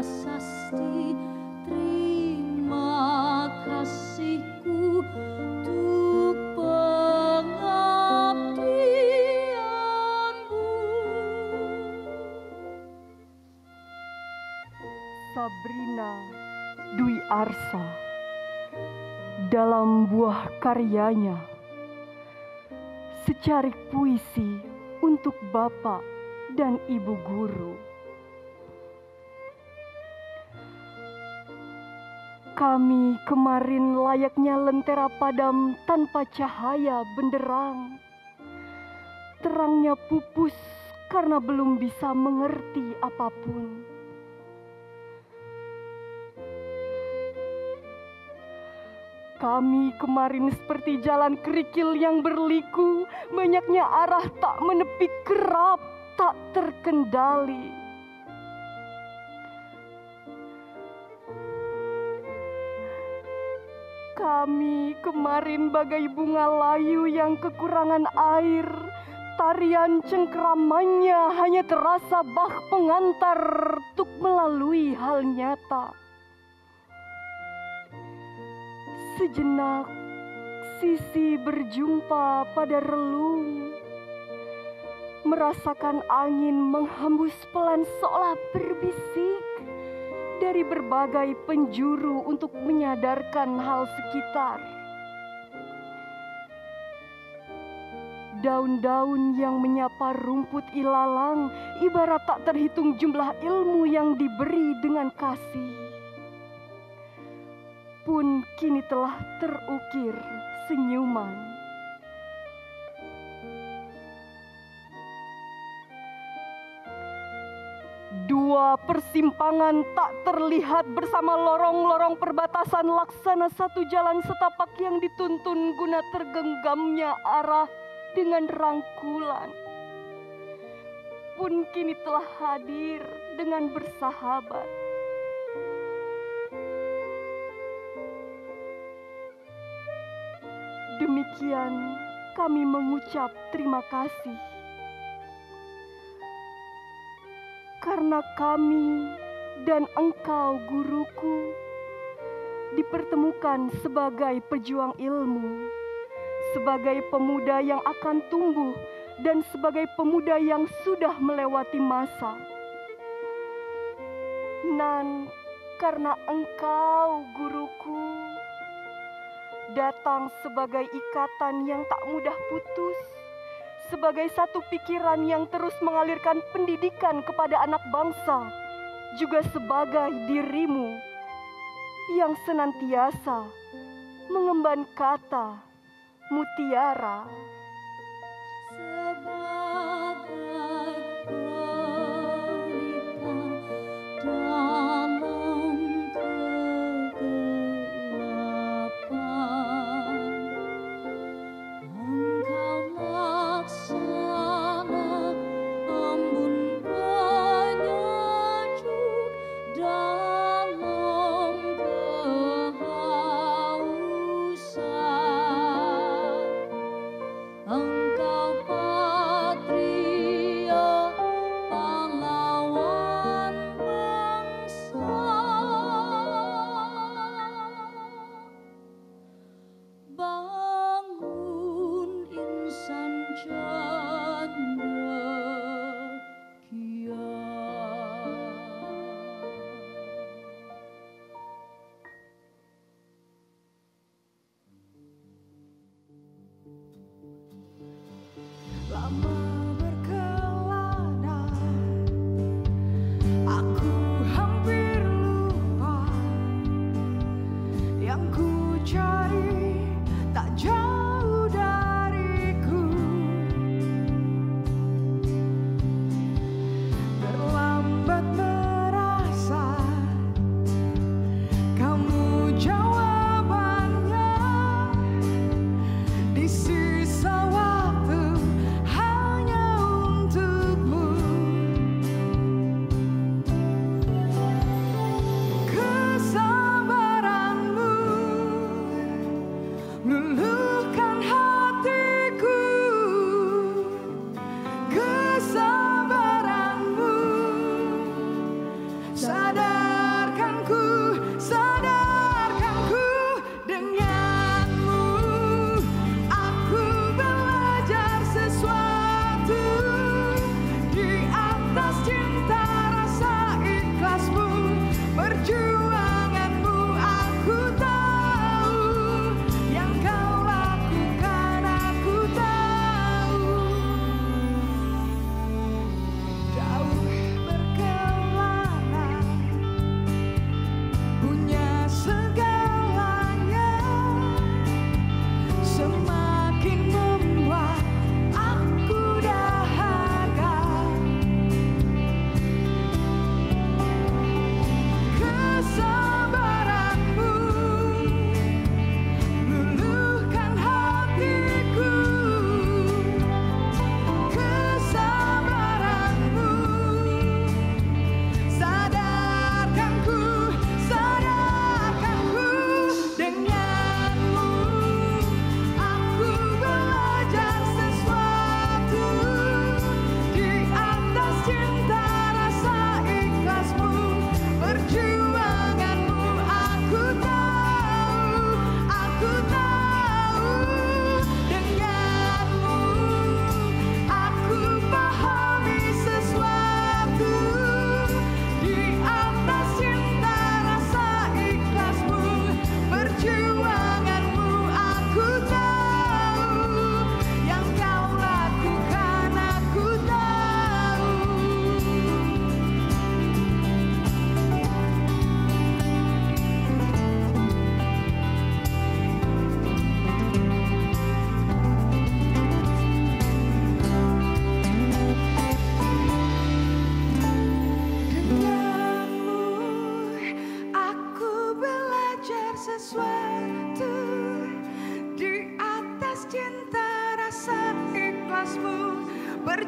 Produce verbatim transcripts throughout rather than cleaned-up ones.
prasasti, terima kasihku untuk pengabdianmu. Sabrina Dwi Arsa dalam buah karyanya Secarik Puisi untuk Bapak dan Ibu Guru. Kami kemarin layaknya lentera padam tanpa cahaya benderang. Terangnya pupus karena belum bisa mengerti apapun. Kami kemarin seperti jalan kerikil yang berliku, banyaknya arah tak menepi, kerap tak terkendali. Kami kemarin bagai bunga layu yang kekurangan air, tarian cengkeramannya hanya terasa bah pengantar untuk melalui hal nyata. Sejenak sisi berjumpa pada relung, merasakan angin menghembus pelan seolah berbisik dari berbagai penjuru untuk menyadarkan hal sekitar. Daun-daun yang menyapa rumput ilalang ibarat tak terhitung jumlah ilmu yang diberi dengan kasih. Pun kini telah terukir senyuman. Dua persimpangan tak terlihat bersama lorong-lorong perbatasan laksana satu jalan setapak yang dituntun guna tergenggamnya arah dengan rangkulan. Pun kini telah hadir dengan bersahabat. Demikian kami mengucap terima kasih. Karena kami dan engkau guruku dipertemukan sebagai pejuang ilmu, sebagai pemuda yang akan tumbuh dan sebagai pemuda yang sudah melewati masa. Nan karena engkau guruku datang sebagai ikatan yang tak mudah putus, sebagai satu pikiran yang terus mengalirkan pendidikan kepada anak bangsa, juga sebagai dirimu yang senantiasa mengemban kata mutiara.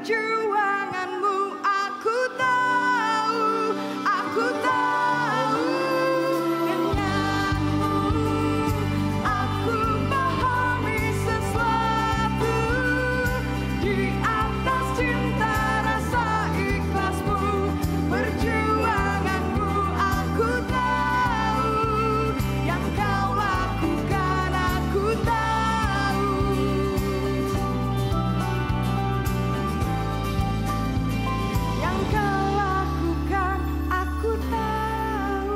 perjuanganmu aku tahu, aku tahu denganmu aku pahami sesuatu di atas cinta rasa ikhlasmu, perjuanganmu aku tahu, yang kau lakukan aku tahu, yang kau lakukan aku tahu.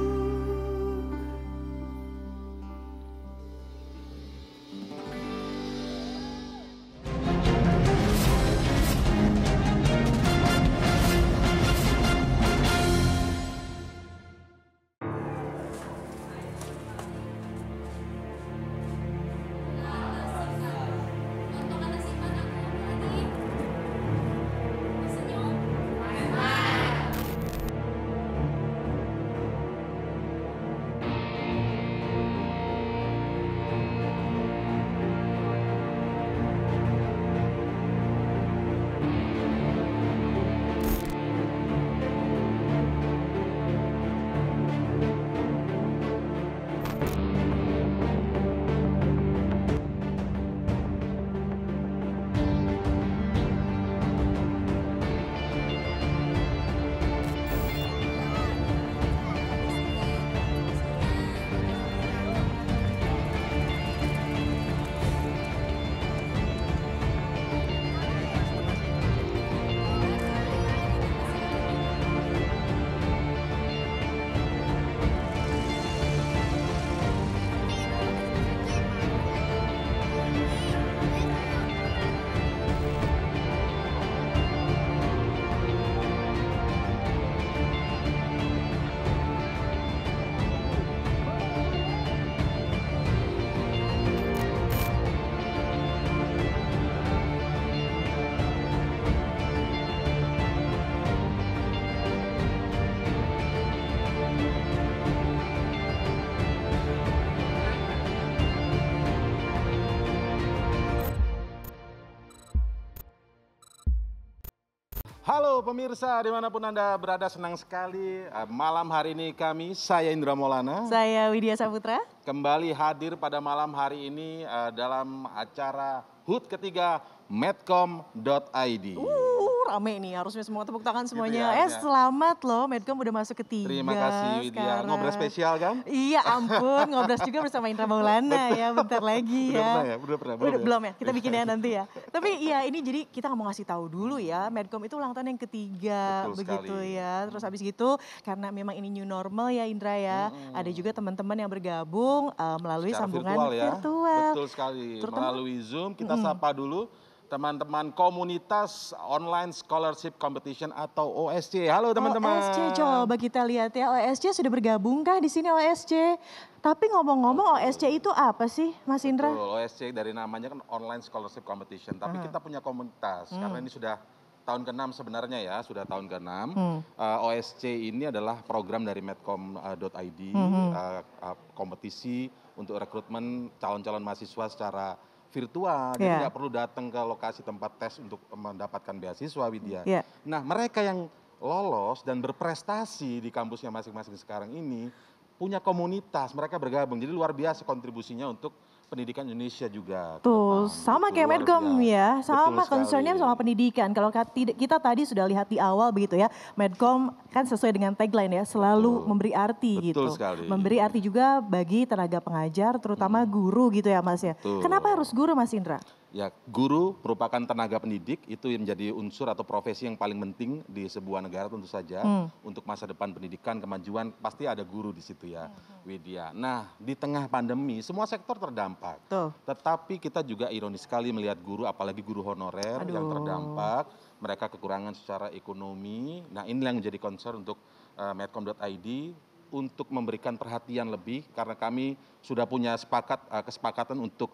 Halo pemirsa, dimanapun Anda berada, senang sekali uh, malam hari ini kami, saya Indra Maulana, Saya Widya Saputra. kembali hadir pada malam hari ini uh, dalam acara H U T ketiga medcom dot I D. Uh, rame nih, harusnya semua tepuk tangan semuanya. ya, eh, ya. selamat loh, Medcom udah masuk ketiga. Terima kasih Widya, sekarang. ngobrol spesial kan? Iya ampun, ngobrol juga bersama Indra Maulana ya, bentar lagi Udah ya. pernah ya? Udah pernah, belum Udah, ya? belum ya, kita bikin ya nanti ya. Tapi iya ini jadi kita mau ngasih tahu dulu ya, Medcom itu ulang tahun yang ketiga, Betul begitu sekali. ya. Terus habis gitu, karena memang ini new normal ya Indra ya, Mm-mm. ada juga teman-teman yang bergabung uh, melalui Secara sambungan virtual ya, virtual. betul sekali. Terutama- Melalui Zoom kita Mm-mm. sapa dulu teman-teman komunitas online scholarship competition atau O S C. Halo teman-teman. O S C coba kita lihat ya, O S C sudah bergabung kah di sini O S C? Tapi ngomong-ngomong O S C itu apa sih Mas Indra? Betul, O S C dari namanya kan online scholarship competition. Tapi kita punya komunitas karena ini sudah tahun keenam sebenarnya ya, sudah tahun keenam. Hmm. Uh, O S C ini adalah program dari medcom dot I D, Hmm. uh, uh, kompetisi untuk rekrutmen calon-calon mahasiswa secara virtual. Jadi Yeah. nggak perlu datang ke lokasi tempat tes untuk mendapatkan beasiswa, Widya. Yeah. Nah, mereka yang lolos dan berprestasi di kampusnya masing-masing sekarang ini punya komunitas, mereka bergabung. Jadi luar biasa kontribusinya untuk pendidikan Indonesia juga. ke Tuh, depan. sama Gitu, kayak luar Medcom biasa. ya, Betul sama sekali. concernnya sama pendidikan. Kalau kat- tidak- kita tadi sudah lihat di awal begitu ya, Medcom kan sesuai dengan tagline ya, selalu Betul. memberi arti Betul gitu. sekali. Memberi arti juga bagi tenaga pengajar, terutama guru gitu ya Mas ya. Betul. Kenapa harus guru Mas Indra? Ya, guru merupakan tenaga pendidik, itu yang menjadi unsur atau profesi yang paling penting di sebuah negara tentu saja. Hmm. Untuk masa depan pendidikan, kemajuan, pasti ada guru di situ ya, Widya. Nah, di tengah pandemi, semua sektor terdampak. Tuh. Tetapi kita juga ironis sekali melihat guru, apalagi guru honorer yang Aduh. terdampak. Mereka kekurangan secara ekonomi. Nah, ini yang menjadi concern untuk uh, medcom dot I D untuk memberikan perhatian lebih, karena kami sudah punya sepakat uh, kesepakatan untuk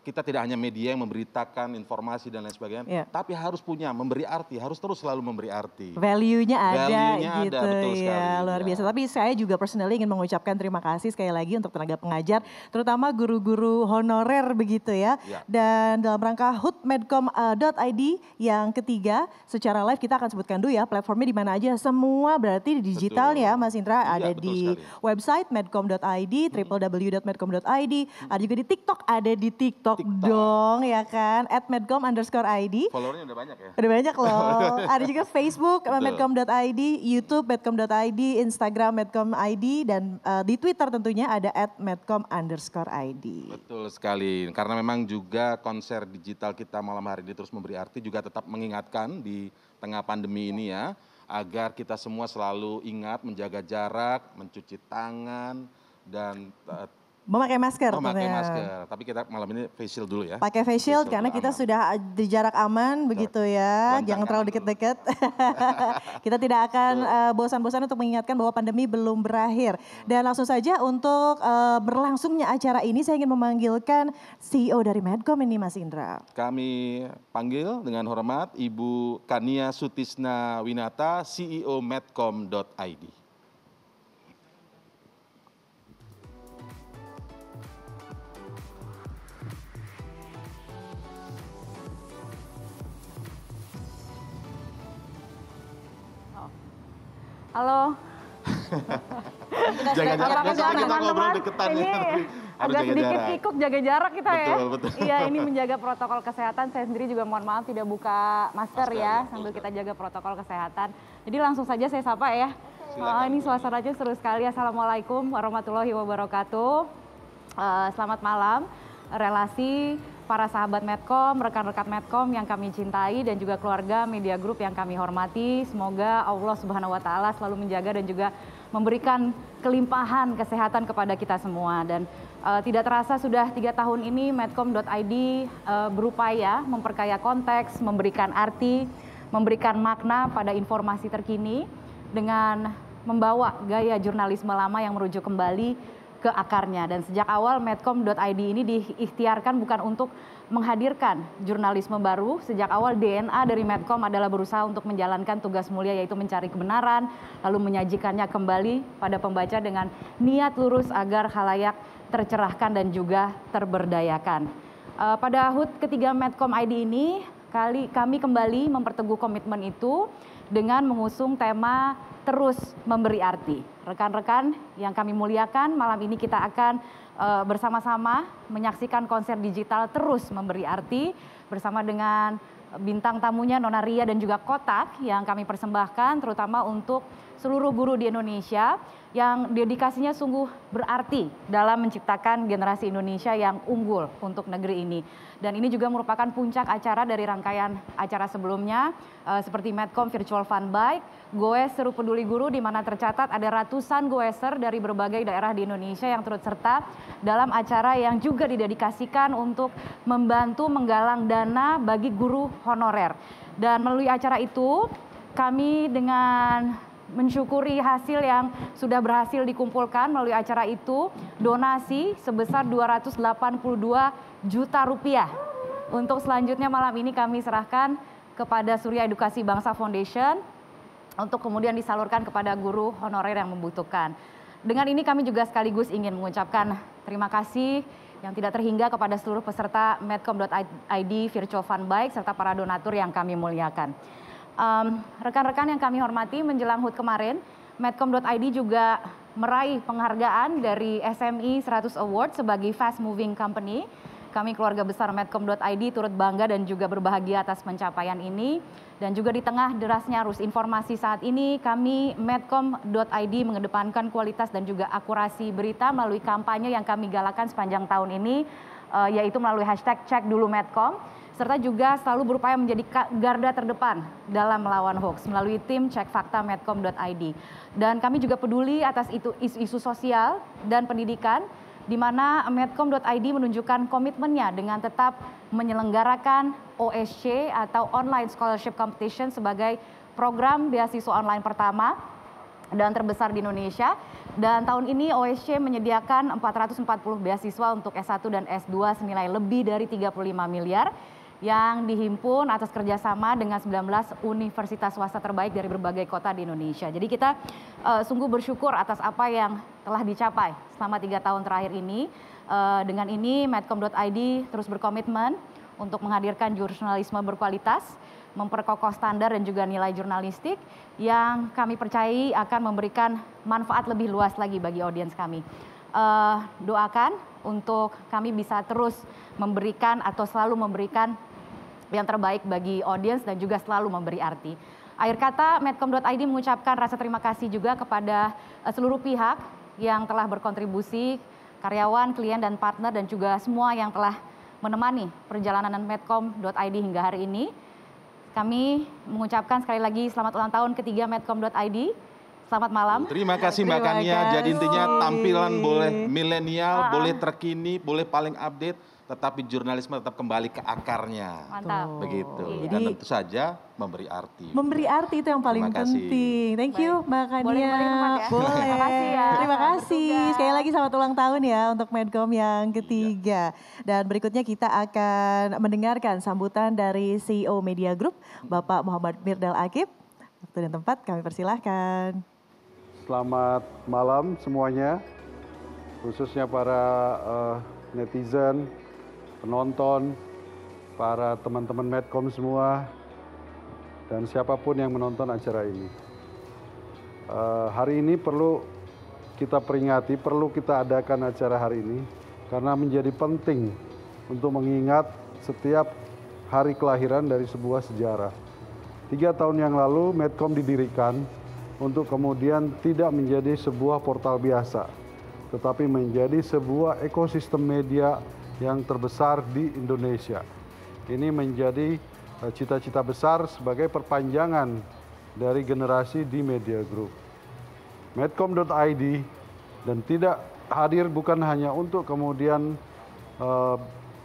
kita tidak hanya media yang memberitakan informasi dan lain sebagainya, yeah. tapi harus punya memberi arti, harus terus selalu memberi arti. Value-nya ada Value-nya gitu ada, betul ya, sekali, luar ya. biasa. Tapi saya juga personally ingin mengucapkan terima kasih sekali lagi untuk tenaga pengajar, terutama guru-guru honorer begitu ya. Yeah. Dan dalam rangka h u t medcom dot i d yang ketiga, secara live kita akan sebutkan dulu ya platformnya di mana aja. Semua berarti di digital betul. Ya Mas Indra, ya, ada di sekali. Website medcom dot i d, w w w dot medcom dot i d, hmm. ada juga di TikTok, ada di TikTok, TikTok. dong ya kan, at medcom underscore id. Followernya udah banyak ya? Udah banyak loh. Ada juga Facebook medcom dot i d, YouTube medcom dot i d, Instagram medcom dot i d, dan uh, di Twitter tentunya ada at medcom underscore id. Betul sekali, karena memang juga konser digital kita malam hari ini terus memberi arti, juga tetap mengingatkan di tengah pandemi ini ya, agar kita semua selalu ingat menjaga jarak, mencuci tangan, dan uh, memakai masker. Memakai tentunya. masker, tapi kita malam ini face shield dulu ya. Pakai face shield karena kita aman. Sudah di jarak aman begitu ya, Lontang jangan terlalu deket-deket. Kita tidak akan uh, bosan-bosan untuk mengingatkan bahwa pandemi belum berakhir. Dan langsung saja untuk uh, berlangsungnya acara ini saya ingin memanggilkan C E O dari Medcom ini Mas Indra. Kami panggil dengan hormat Ibu Kania Sutisna Winata, C E O medcom dot i d. Halo. Kita jaga jarak, kita, kita ngobrol deketan ya. Agak sedikit jarak. Kikuk jaga jarak kita betul, ya. Betul. Iya, ini menjaga protokol kesehatan. Saya sendiri juga mohon maaf tidak buka masker, masker ya, betul, sambil kita jaga protokol kesehatan. Jadi langsung saja saya sapa ya. Oh, ini suasananya seru sekali. Assalamualaikum warahmatullahi wabarakatuh. Uh, selamat malam. Relasi para sahabat Medcom, rekan-rekan Medcom yang kami cintai dan juga keluarga Media Group yang kami hormati. Semoga Allah Subhanahu wa taala selalu menjaga dan juga memberikan kelimpahan kesehatan kepada kita semua. Dan uh, tidak terasa sudah tiga tahun ini medcom dot i d uh, berupaya memperkaya konteks, memberikan arti, memberikan makna pada informasi terkini dengan membawa gaya jurnalisme lama yang merujuk kembali ke akarnya. Dan sejak awal medcom dot i d ini diikhtiarkan bukan untuk menghadirkan jurnalisme baru. Sejak awal D N A dari Medcom adalah berusaha untuk menjalankan tugas mulia, yaitu mencari kebenaran, lalu menyajikannya kembali pada pembaca dengan niat lurus agar khalayak tercerahkan dan juga terberdayakan. Uh, pada H U T ketiga Medcom I D ini, kali kami kembali memperteguh komitmen itu dengan mengusung tema terus memberi arti. Rekan-rekan yang kami muliakan, malam ini kita akan uh, bersama-sama menyaksikan konser digital Terus Memberi Arti bersama dengan bintang tamunya Nona Ria dan juga Kotak yang kami persembahkan terutama untuk seluruh guru di Indonesia yang dedikasinya sungguh berarti dalam menciptakan generasi Indonesia yang unggul untuk negeri ini. Dan ini juga merupakan puncak acara dari rangkaian acara sebelumnya uh, seperti Medcom Virtual Fun Bike, Goes Seru Peduli Guru, di mana tercatat ada ratusan goeser dari berbagai daerah di Indonesia yang turut serta dalam acara yang juga didedikasikan untuk membantu menggalang dana bagi guru honorer. Dan melalui acara itu kami dengan mensyukuri hasil yang sudah berhasil dikumpulkan melalui acara itu, donasi sebesar dua ratus delapan puluh dua juta rupiah. Untuk selanjutnya malam ini kami serahkan kepada Surya Edukasi Bangsa Foundation untuk kemudian disalurkan kepada guru honorer yang membutuhkan. Dengan ini kami juga sekaligus ingin mengucapkan terima kasih yang tidak terhingga kepada seluruh peserta medcom dot i d Virtual Fun Bike serta para donatur yang kami muliakan. Um, rekan-rekan yang kami hormati, menjelang H U T kemarin, medcom dot i d juga meraih penghargaan dari S M E seratus Award sebagai Fast Moving Company. Kami keluarga besar medcom dot i d turut bangga dan juga berbahagia atas pencapaian ini. Dan juga di tengah derasnya arus informasi saat ini, kami medcom dot i d mengedepankan kualitas dan juga akurasi berita melalui kampanye yang kami galakan sepanjang tahun ini, uh, yaitu melalui hashtag Cek Dulu Medcom. Serta juga selalu berupaya menjadi garda terdepan dalam melawan hoax melalui tim Cek Fakta medcom dot i d. Dan kami juga peduli atas itu isu-isu sosial dan pendidikan, di mana medcom dot i d menunjukkan komitmennya dengan tetap menyelenggarakan O S C atau Online Scholarship Competition sebagai program beasiswa online pertama dan terbesar di Indonesia. Dan tahun ini O S C menyediakan empat ratus empat puluh beasiswa untuk S satu dan S dua senilai lebih dari tiga puluh lima miliar yang dihimpun atas kerjasama dengan sembilan belas universitas swasta terbaik dari berbagai kota di Indonesia. Jadi kita uh, sungguh bersyukur atas apa yang telah dicapai selama tiga tahun terakhir ini. Uh, dengan ini medcom dot I D terus berkomitmen untuk menghadirkan jurnalisme berkualitas, memperkokoh standar dan juga nilai jurnalistik yang kami percayai akan memberikan manfaat lebih luas lagi bagi audiens kami. Uh, doakan untuk kami bisa terus memberikan atau selalu memberikan yang terbaik bagi audiens dan juga selalu memberi arti. Akhir kata, medcom dot I D mengucapkan rasa terima kasih juga kepada uh, seluruh pihak yang telah berkontribusi, karyawan, klien, dan partner, dan juga semua yang telah menemani perjalanan medcom dot I D hingga hari ini. Kami mengucapkan sekali lagi selamat ulang tahun ketiga medcom dot I D. Selamat malam. Terima kasih Mbak Kania. Jadi intinya tampilan boleh milenial, boleh terkini, boleh paling update, tetapi jurnalisme tetap kembali ke akarnya. Mantap. Begitu. Jadi, dan tentu saja memberi arti. Memberi arti itu yang paling penting. Thank you Mbak Kania. Boleh kembali ke tempat ya? Boleh. Terima kasih ya. Terima kasih. Bertugas. Sekali lagi selamat ulang tahun ya untuk Medcom yang ketiga. Dan berikutnya kita akan mendengarkan sambutan dari C E O Media Group, Bapak Muhammad Mirdal Akib. Waktu dan tempat kami persilahkan. Selamat malam semuanya, khususnya para uh, netizen, penonton, para teman-teman Medcom semua, dan siapapun yang menonton acara ini. Uh, hari ini perlu kita peringati, perlu kita adakan acara hari ini, karena menjadi penting untuk mengingat setiap hari kelahiran dari sebuah sejarah. Tiga tahun yang lalu Medcom didirikan untuk kemudian tidak menjadi sebuah portal biasa, tetapi menjadi sebuah ekosistem media yang terbesar di Indonesia. Ini menjadi cita-cita besar sebagai perpanjangan dari generasi di Media Group. medcom dot I D dan tidak hadir bukan hanya untuk kemudian uh,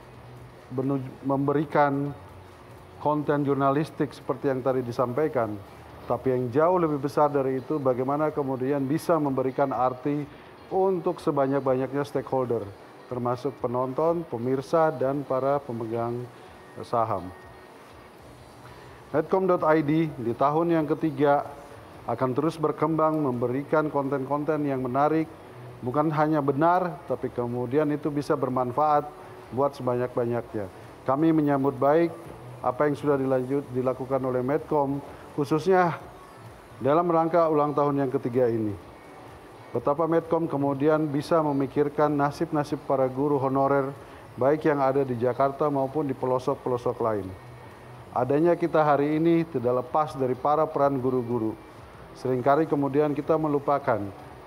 memberikan konten jurnalistik seperti yang tadi disampaikan, tapi yang jauh lebih besar dari itu bagaimana kemudian bisa memberikan arti untuk sebanyak-banyaknya stakeholder, termasuk penonton, pemirsa, dan para pemegang saham. medcom dot I D di tahun yang ketiga akan terus berkembang memberikan konten-konten yang menarik, bukan hanya benar, tapi kemudian itu bisa bermanfaat buat sebanyak-banyaknya. Kami menyambut baik apa yang sudah dilanjut, dilakukan oleh Medcom, khususnya dalam rangka ulang tahun yang ketiga ini. Betapa Medcom kemudian bisa memikirkan nasib-nasib para guru honorer, baik yang ada di Jakarta maupun di pelosok-pelosok lain. Adanya kita hari ini tidak lepas dari para peran guru-guru. Seringkali kemudian kita melupakan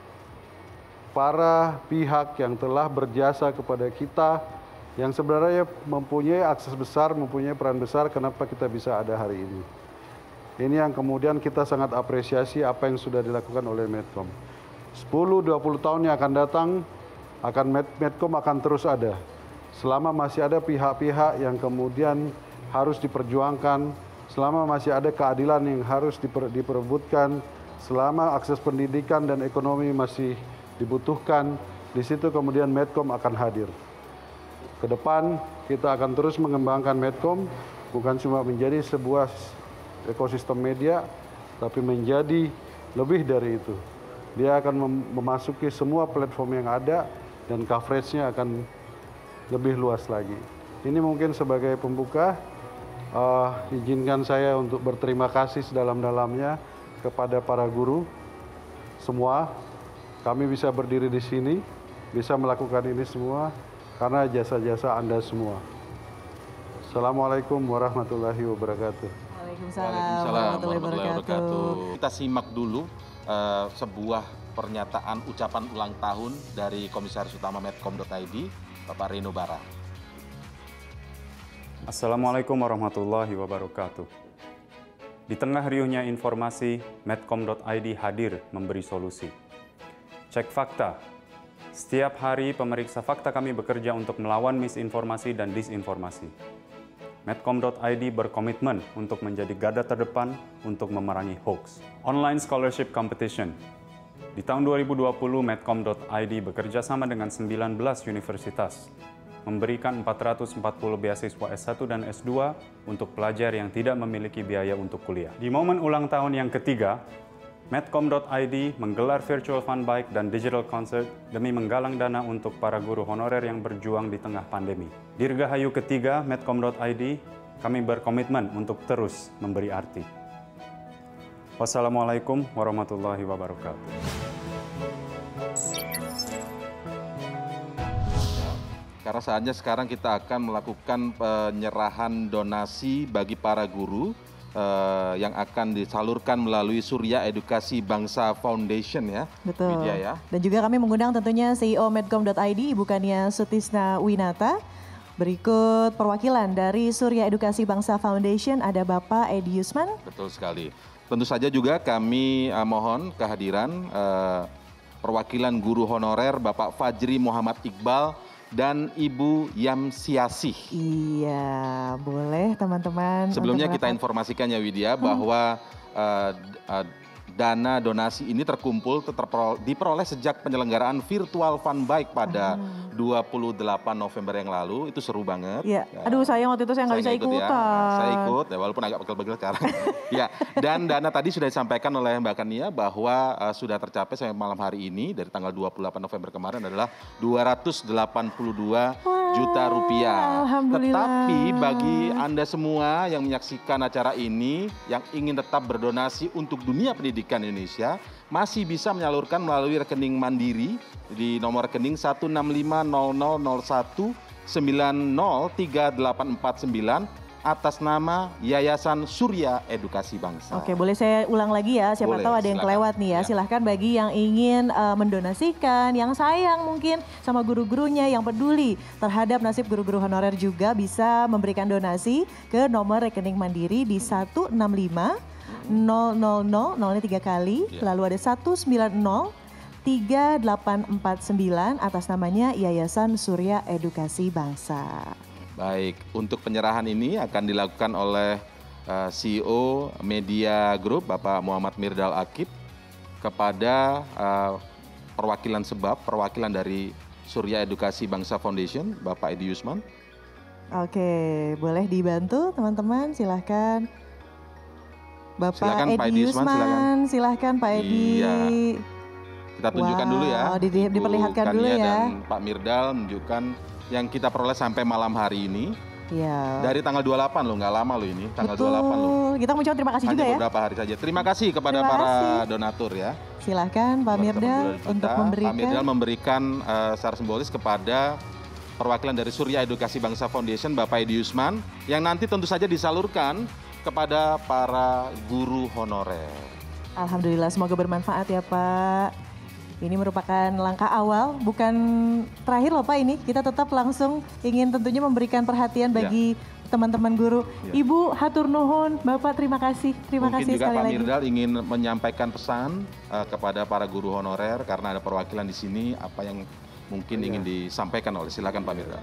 para pihak yang telah berjasa kepada kita, yang sebenarnya mempunyai akses besar, mempunyai peran besar kenapa kita bisa ada hari ini. Ini yang kemudian kita sangat apresiasi apa yang sudah dilakukan oleh Medcom. sepuluh dua puluh tahun yang akan datang, akan Med Medcom akan terus ada. Selama masih ada pihak-pihak yang kemudian harus diperjuangkan, selama masih ada keadilan yang harus diper diperebutkan, selama akses pendidikan dan ekonomi masih dibutuhkan, di situ kemudian Medcom akan hadir. Ke depan kita akan terus mengembangkan Medcom, bukan cuma menjadi sebuah ekosistem media, tapi menjadi lebih dari itu. Dia akan mem memasuki semua platform yang ada dan coveragenya akan lebih luas lagi. Ini mungkin sebagai pembuka, uh, izinkan saya untuk berterima kasih sedalam-dalamnya kepada para guru semua. Kami bisa berdiri di sini, bisa melakukan ini semua karena jasa-jasa Anda semua. Assalamualaikum warahmatullahi wabarakatuh. Waalaikumsalam warahmatullahi wabarakatuh. Kita simak dulu uh, sebuah pernyataan ucapan ulang tahun dari Komisaris Utama medcom dot I D, Bapak Reno Bara. Assalamualaikum warahmatullahi wabarakatuh. Di tengah riuhnya informasi, medcom dot I D hadir memberi solusi. Cek fakta. Setiap hari pemeriksa fakta kami bekerja untuk melawan misinformasi dan disinformasi. medcom dot I D berkomitmen untuk menjadi garda terdepan untuk memerangi hoax. Online scholarship competition. Di tahun dua ribu dua puluh, medcom dot i d bekerja sama dengan sembilan belas universitas, memberikan empat ratus empat puluh beasiswa S satu dan S dua untuk pelajar yang tidak memiliki biaya untuk kuliah. Di momen ulang tahun yang ketiga, medcom dot i d menggelar virtual fun bike dan digital concert demi menggalang dana untuk para guru honorer yang berjuang di tengah pandemi. Dirgahayu ketiga medcom dot i d, kami berkomitmen untuk terus memberi arti. Wassalamualaikum warahmatullahi wabarakatuh. Karena saatnya sekarang kita akan melakukan penyerahan donasi bagi para guru eh, yang akan disalurkan melalui Surya Edukasi Bangsa Foundation ya. Betul. Widya ya. Dan juga kami mengundang tentunya C E O medcom dot i d, Ibu Kania Sutisna Winata. Berikut perwakilan dari Surya Edukasi Bangsa Foundation, ada Bapak Edi Yusman. Betul sekali. Tentu saja juga kami uh, mohon kehadiran uh, perwakilan guru honorer Bapak Fajri Muhammad Iqbal dan Ibu Yamsiasih. Iya, boleh teman-teman. Sebelumnya kita informasikan ya Widya hmm. bahwa uh, uh, dana donasi ini terkumpul terperol, diperoleh sejak penyelenggaraan virtual fun bike pada ah. dua puluh delapan November yang lalu. Itu seru banget. Ya. Ya. Aduh sayang waktu itu saya nggak bisa ikut ikutan. Ya. Saya ikut, ya, walaupun agak pegel-pegel sekarang. Ya. Dan dana tadi sudah disampaikan oleh Mbak Kania bahwa uh, sudah tercapai sampai malam hari ini dari tanggal dua puluh delapan November kemarin adalah dua ratus delapan puluh dua juta rupiah. Tetapi bagi Anda semua yang menyaksikan acara ini yang ingin tetap berdonasi untuk dunia pendidikan Indonesia masih bisa menyalurkan melalui rekening mandiri di nomor rekening satu enam lima nol nol nol satu sembilan nol tiga delapan empat sembilan atas nama Yayasan Surya Edukasi Bangsa. Oke, boleh saya ulang lagi ya, siapa boleh, tahu ada yang silakan. Kelewat nih ya. ya. Silahkan bagi yang ingin uh, mendonasikan, yang sayang mungkin sama guru-gurunya, yang peduli terhadap nasib guru-guru honorer juga bisa memberikan donasi ke nomor rekening mandiri di satu enam lima nol nol nol nol tiga kali, ya. Lalu ada satu sembilan nol tiga delapan empat sembilan atas namanya Yayasan Surya Edukasi Bangsa. Baik, untuk penyerahan ini akan dilakukan oleh uh, C E O Media Group Bapak Muhammad Mirdal Akib kepada uh, perwakilan sebab, perwakilan dari Surya Edukasi Bangsa Foundation, Bapak Edi Yusman. Oke, boleh dibantu teman-teman, silahkan. Bapak silakan, Edi Pak Edi Yusman, Yusman, silahkan. silahkan Pak Edi. Iya. Kita tunjukkan wow, dulu ya. Di, di, diperlihatkan Kania dulu ya. Dan Pak Mirdal menunjukkan yang kita peroleh sampai malam hari ini. Iya. Dari tanggal dua puluh delapan loh, nggak lama loh ini, tanggal Betul. dua puluh delapan loh. Kita mengucapkan terima kasih Hanya juga ya. beberapa hari saja. Terima kasih kepada terima para kasih. donatur ya. Silahkan Pak Mirdal untuk memberikan. Pak Mirdal memberikan uh, secara simbolis kepada perwakilan dari Surya Edukasi Bangsa Foundation, Bapak Edi Yusman, yang nanti tentu saja disalurkan kepada para guru honorer. Alhamdulillah, semoga bermanfaat ya Pak. Ini merupakan langkah awal, bukan terakhir loh Pak ini. Kita tetap langsung ingin tentunya memberikan perhatian bagi ya. teman-teman guru. Ya. Ibu hatur nuhun, Bapak terima kasih. Terima Mungkin kasih juga sekali Pak lagi. Mirdal ingin menyampaikan pesan uh, kepada para guru honorer karena ada perwakilan di sini, apa yang mungkin ya. ingin disampaikan oleh, silakan Pak Mirdal.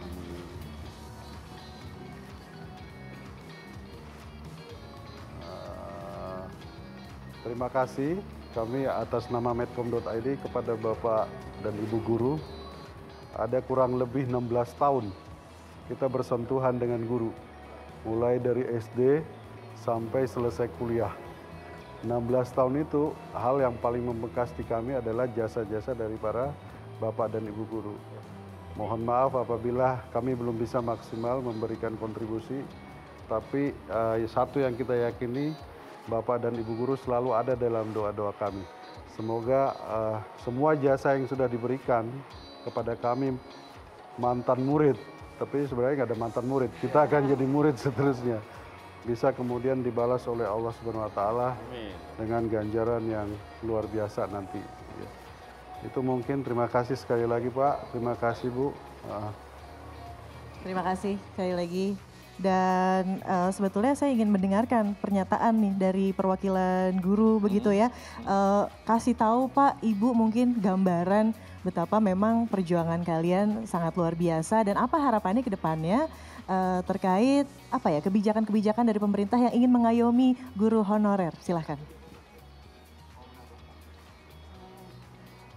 Uh, terima kasih. Kami atas nama medcom dot i d kepada Bapak dan Ibu Guru, ada kurang lebih enam belas tahun kita bersentuhan dengan guru. Mulai dari S D sampai selesai kuliah. enam belas tahun itu hal yang paling membekas di kami adalah jasa-jasa dari para Bapak dan Ibu Guru. Mohon maaf apabila kami belum bisa maksimal memberikan kontribusi, tapi uh, satu yang kita yakini, Bapak dan Ibu Guru selalu ada dalam doa-doa kami. Semoga uh, semua jasa yang sudah diberikan kepada kami mantan murid, tapi sebenarnya nggak ada mantan murid, kita akan jadi murid seterusnya, bisa kemudian dibalas oleh Allah Subhanahu Wa Taala dengan ganjaran yang luar biasa nanti. Ya. Itu mungkin. Terima kasih sekali lagi Pak, terima kasih Bu. Uh. Terima kasih sekali lagi. Dan uh, sebetulnya saya ingin mendengarkan pernyataan nih dari perwakilan guru begitu ya. Uh, kasih tahu Pak, Ibu mungkin gambaran betapa memang perjuangan kalian sangat luar biasa dan apa harapannya ke depannya uh, terkait apa ya kebijakan-kebijakan dari pemerintah yang ingin mengayomi guru honorer. Silahkan.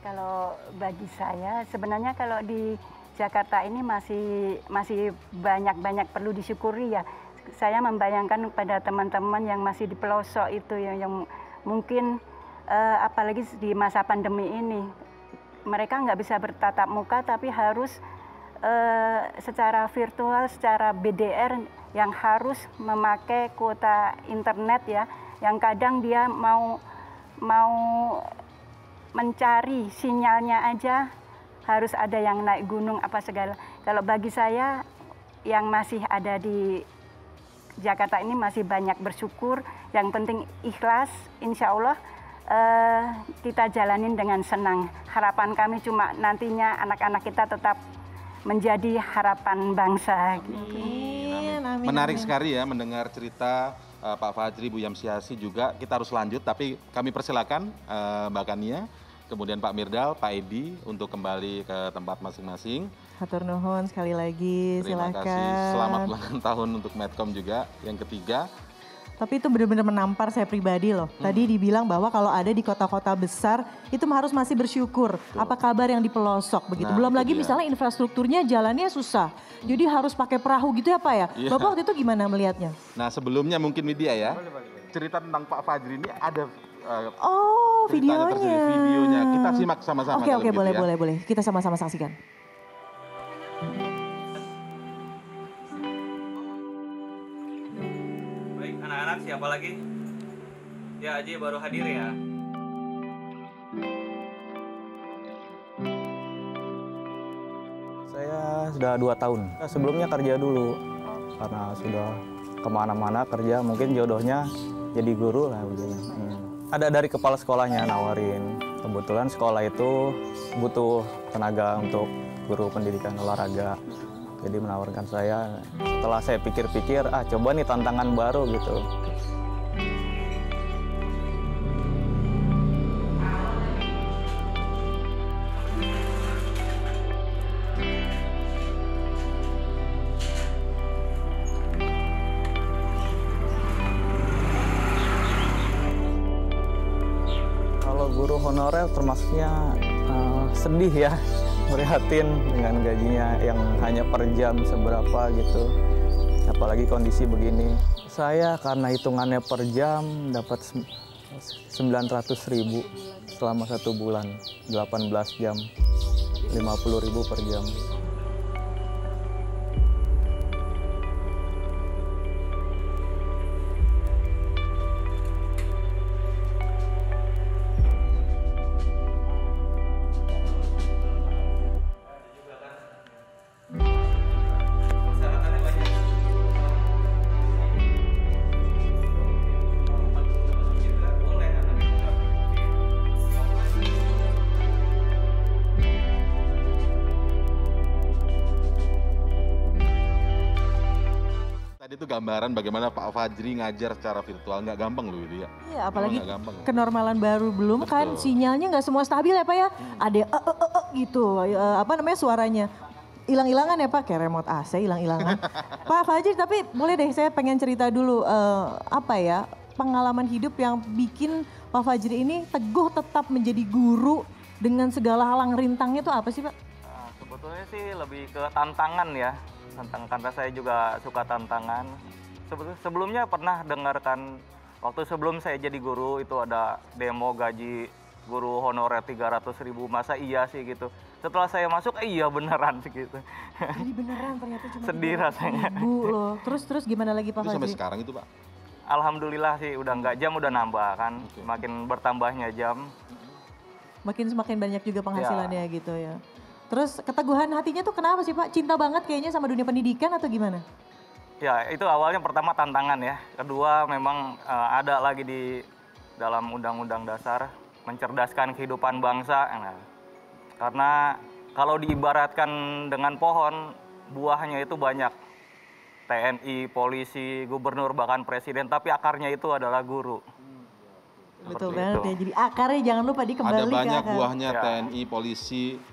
Kalau bagi saya sebenarnya kalau di Jakarta ini masih masih banyak-banyak perlu disyukuri ya. Saya membayangkan pada teman-teman yang masih di pelosok itu yang, yang mungkin uh, apalagi di masa pandemi ini mereka nggak bisa bertatap muka tapi harus uh, secara virtual, secara B D R yang harus memakai kuota internet ya. Yang kadang dia mau mau mencari sinyalnya aja harus ada yang naik gunung apa segala. Kalau bagi saya yang masih ada di Jakarta ini masih banyak bersyukur. Yang penting ikhlas, insya Allah eh, kita jalanin dengan senang. Harapan kami cuma nantinya anak-anak kita tetap menjadi harapan bangsa. Amin. Amin. Menarik amin. Sekali ya mendengar cerita uh, Pak Fajri, Bu Yamsiasi juga. Kita harus lanjut, tapi kami persilakan uh, Mbak Kania, kemudian Pak Mirdal, Pak Edi untuk kembali ke tempat masing-masing. Hatur nuhun sekali lagi, Terima silakan. kasih. Selamat ulang tahun untuk Medcom juga yang ketiga. Tapi itu benar-benar menampar saya pribadi loh. Hmm. Tadi dibilang bahwa kalau ada di kota-kota besar itu harus masih bersyukur. Betul. Apa kabar yang di pelosok begitu. Nah, Belum lagi dia. misalnya infrastrukturnya jalannya susah. Jadi harus pakai perahu gitu ya Pak ya. Yeah. Bapak waktu itu gimana melihatnya? Nah sebelumnya mungkin media ya. Cerita tentang Pak Fajri ini ada uh, oh videonya. videonya. Kita simak sama-sama. Oke oke boleh gitu ya. boleh boleh. Kita sama-sama saksikan. Anak-anak siapa lagi? Ya Aji baru hadir ya. Saya sudah dua tahun. Sebelumnya kerja dulu karena sudah kemana-mana kerja. Mungkin jodohnya jadi guru lah begini. Hmm. Ada dari kepala sekolahnya nawarin. Kebetulan sekolah itu butuh tenaga untuk guru pendidikan olahraga. Jadi menawarkan saya, setelah saya pikir-pikir, ah coba nih tantangan baru gitu. Kalau guru honorer termasuknya uh, sedih ya. Prihatin dengan gajinya yang hanya per jam seberapa gitu. Apalagi kondisi begini. Saya karena hitungannya per jam dapat sembilan ratus ribu selama satu bulan. delapan belas jam, lima puluh ribu per jam. Itu gambaran bagaimana Pak Fajri ngajar secara virtual, nggak gampang loh itu ya. Iya, apalagi gampang, kenormalan baru belum. Betul. Kan sinyalnya nggak semua stabil ya Pak ya. Hmm. Ada uh, uh, uh, uh, gitu, uh, apa namanya suaranya. Hilang-hilangan ya Pak, kayak remote A C hilang-hilangan. Pak Fajri, tapi boleh deh saya pengen cerita dulu uh, apa ya pengalaman hidup yang bikin Pak Fajri ini teguh tetap menjadi guru dengan segala halang rintangnya itu apa sih Pak? Nah, sebetulnya sih lebih ke tantangan ya. Tentang karena saya juga suka tantangan. Sebelumnya pernah dengarkan waktu sebelum saya jadi guru itu ada demo gaji guru honorer tiga ratus ribu, masa iya sih gitu. Setelah saya masuk, eh, iya beneran sih gitu. Jadi beneran ternyata cuma sedih rasanya. Ribu loh. Terus terus gimana lagi Pak Fajri? Sampai sekarang itu Pak? Alhamdulillah sih udah nggak jam udah nambah kan, okay. Makin bertambahnya jam. Makin semakin banyak juga penghasilannya ya. Gitu ya. Terus keteguhan hatinya tuh kenapa sih Pak? Cinta banget kayaknya sama dunia pendidikan atau gimana? Ya itu awalnya pertama tantangan ya. Kedua memang uh, ada lagi di dalam Undang-Undang Dasar mencerdaskan kehidupan bangsa. Nah, karena kalau diibaratkan dengan pohon, buahnya itu banyak. T N I, polisi, gubernur, bahkan presiden. Tapi akarnya itu adalah guru. Betul banget ya. Jadi akarnya jangan lupa dikembalikan. Ada banyak buahnya ya. T N I, polisi,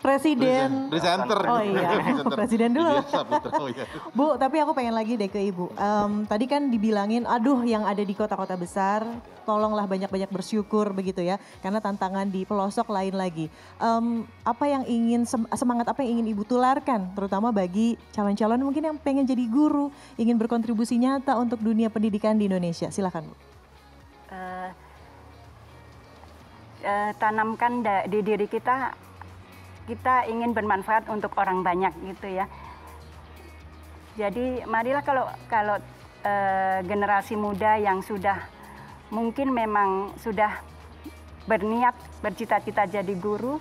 Presiden. Presenter. Oh iya, presiden dulu. Oh, iya. Bu, tapi aku pengen lagi deh ke Ibu. Um, tadi kan dibilangin, aduh yang ada di kota-kota besar, tolonglah banyak-banyak bersyukur begitu ya. Karena tantangan di pelosok lain lagi. Um, apa yang ingin, semangat apa yang ingin Ibu tularkan, terutama bagi calon-calon mungkin yang pengen jadi guru, ingin berkontribusi nyata untuk dunia pendidikan di Indonesia. Silakan Bu. Uh, uh, tanamkan da- di diri kita, kita ingin bermanfaat untuk orang banyak gitu ya. Jadi marilah kalau kalau uh, generasi muda yang sudah mungkin memang sudah berniat bercita-cita jadi guru,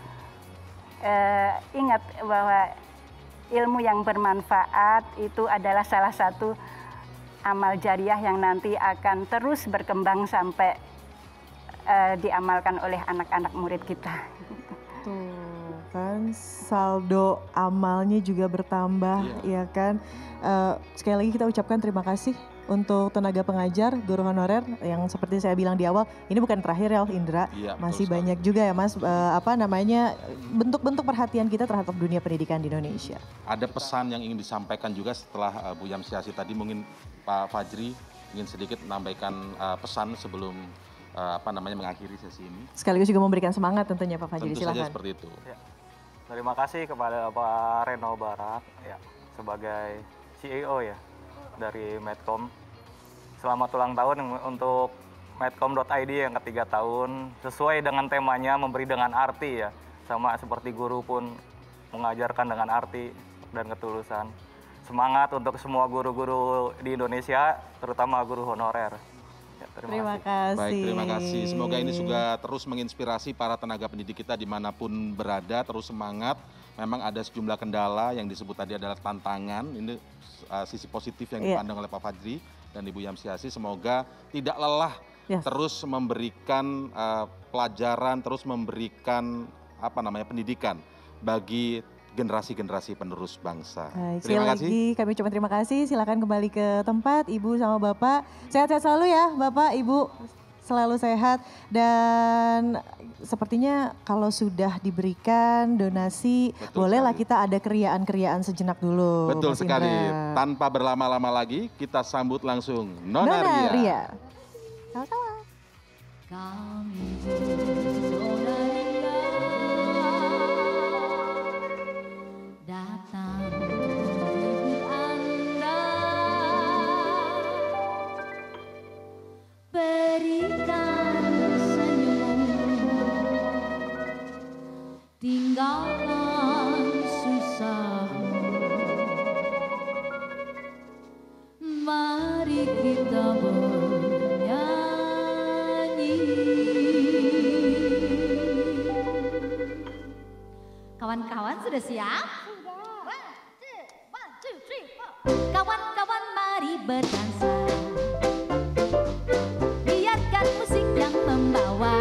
uh, ingat bahwa ilmu yang bermanfaat itu adalah salah satu amal jariah yang nanti akan terus berkembang sampai uh, diamalkan oleh anak-anak murid kita. Tuh kan saldo amalnya juga bertambah, yeah. Ya kan. Uh, sekali lagi kita ucapkan terima kasih untuk tenaga pengajar, guru honorer yang seperti saya bilang di awal, ini bukan terakhir ya Indra, yeah, masih banyak sekali juga ya Mas, uh, apa namanya bentuk-bentuk perhatian kita terhadap dunia pendidikan di Indonesia. Ada pesan yang ingin disampaikan juga setelah uh, Bu Yamsiasi tadi, mungkin Pak Fajri ingin sedikit menambahkan uh, pesan sebelum uh, apa namanya mengakhiri sesi ini. Sekaligus juga memberikan semangat tentunya Pak Fajri, tentu silakan. Saja seperti itu. Ya. Terima kasih kepada Pak Reno Barak ya, sebagai C E O ya dari Medcom. Selamat ulang tahun untuk medcom dot i d yang ketiga tahun. Sesuai dengan temanya, memberi dengan arti ya. Sama seperti guru pun mengajarkan dengan arti dan ketulusan. Semangat untuk semua guru-guru di Indonesia, terutama guru honorer. Ya, terima, terima kasih. kasih. Baik, terima kasih. Semoga ini juga terus menginspirasi para tenaga pendidik kita dimanapun berada, terus semangat. Memang ada sejumlah kendala yang disebut tadi adalah tantangan. Ini uh, sisi positif yang yeah. dipandang oleh Pak Fajri dan Ibu Yamsiasi. Semoga tidak lelah yes. terus memberikan uh, pelajaran, terus memberikan apa namanya pendidikan bagi generasi-generasi penerus bangsa. Baik, terima kasih. Lagi kami cuma terima kasih. Silakan kembali ke tempat, Ibu sama Bapak. Sehat-sehat selalu ya, Bapak, Ibu. Selalu sehat. Dan sepertinya kalau sudah diberikan donasi, betul bolehlah sekali. Kita ada keriaan-keriaan sejenak dulu. Betul Mas sekali. Indra. Tanpa berlama-lama lagi, kita sambut langsung Nona, Nona Ria. Ria. Sama-sama. Kami Nona Ria datang menghibur Anda, berikan senyum, tinggalkan susahmu. Mari kita bernyanyi. Kawan-kawan sudah siap? Kawan-kawan mari berdansa, biarkan musik yang membawa,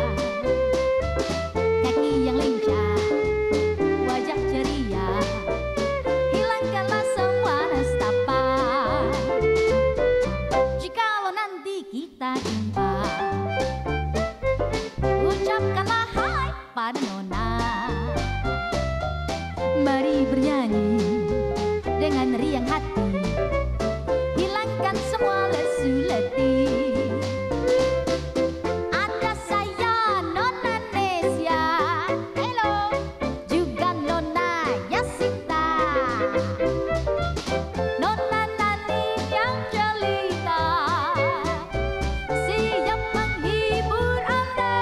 kaki yang lincah, wajah ceria, hilangkanlah semua nestapa. Jikalau nanti kita jumpa, ucapkanlah hai pada Nona. Mari bernyanyi dengan riang hati, hilangkan semua lesu letih. Ada saya Nona Nesia, hello, juga Nona Yasita, Nona Nani yang jelita, siap menghibur Anda.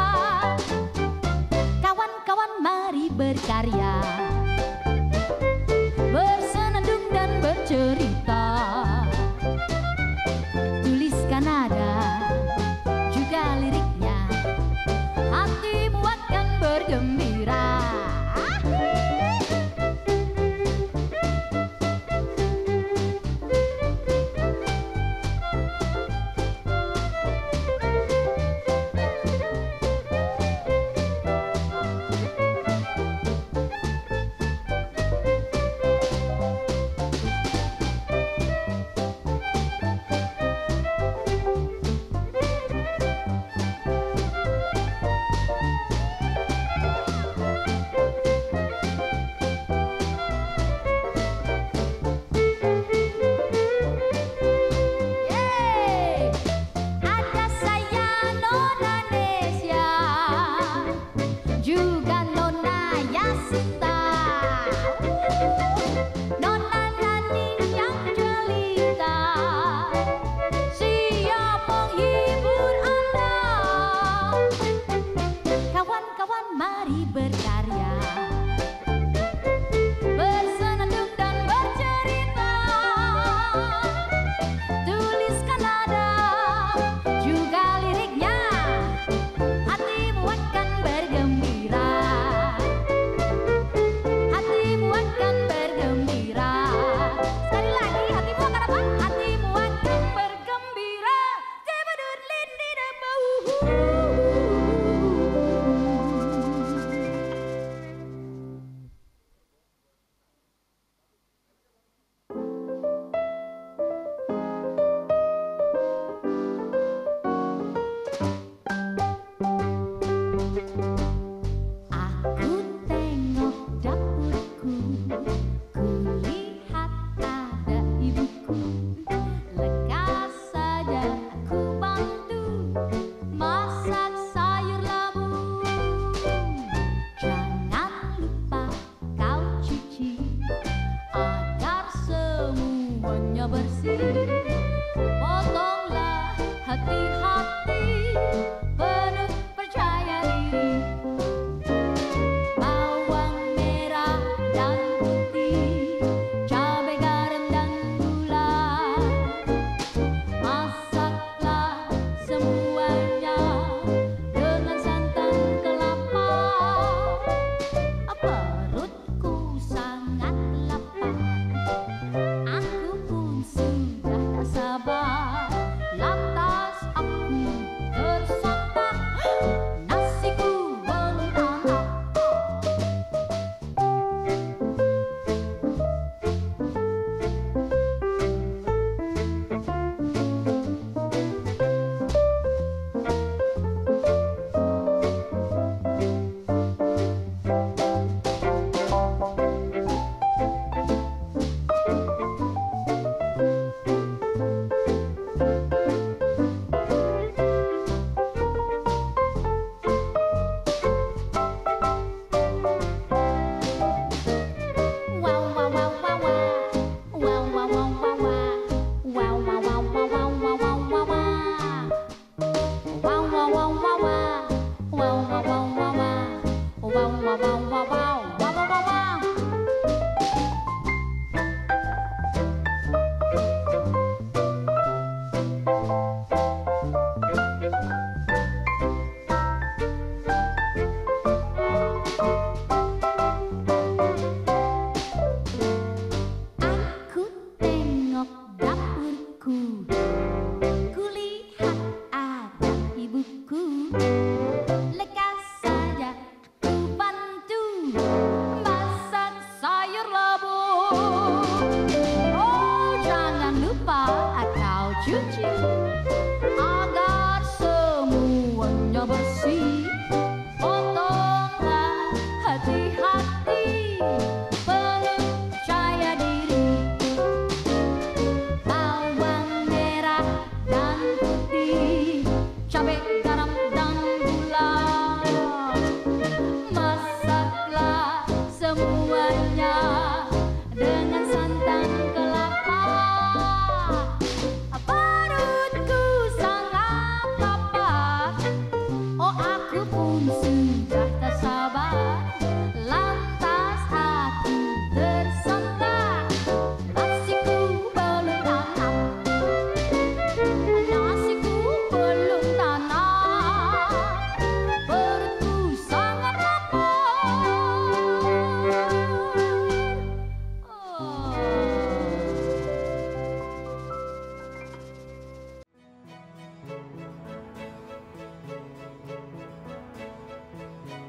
Kawan-kawan mari berkarya, bersenandung dan bercerita, tuliskan nada juga liriknya, hatimu akan bergembira.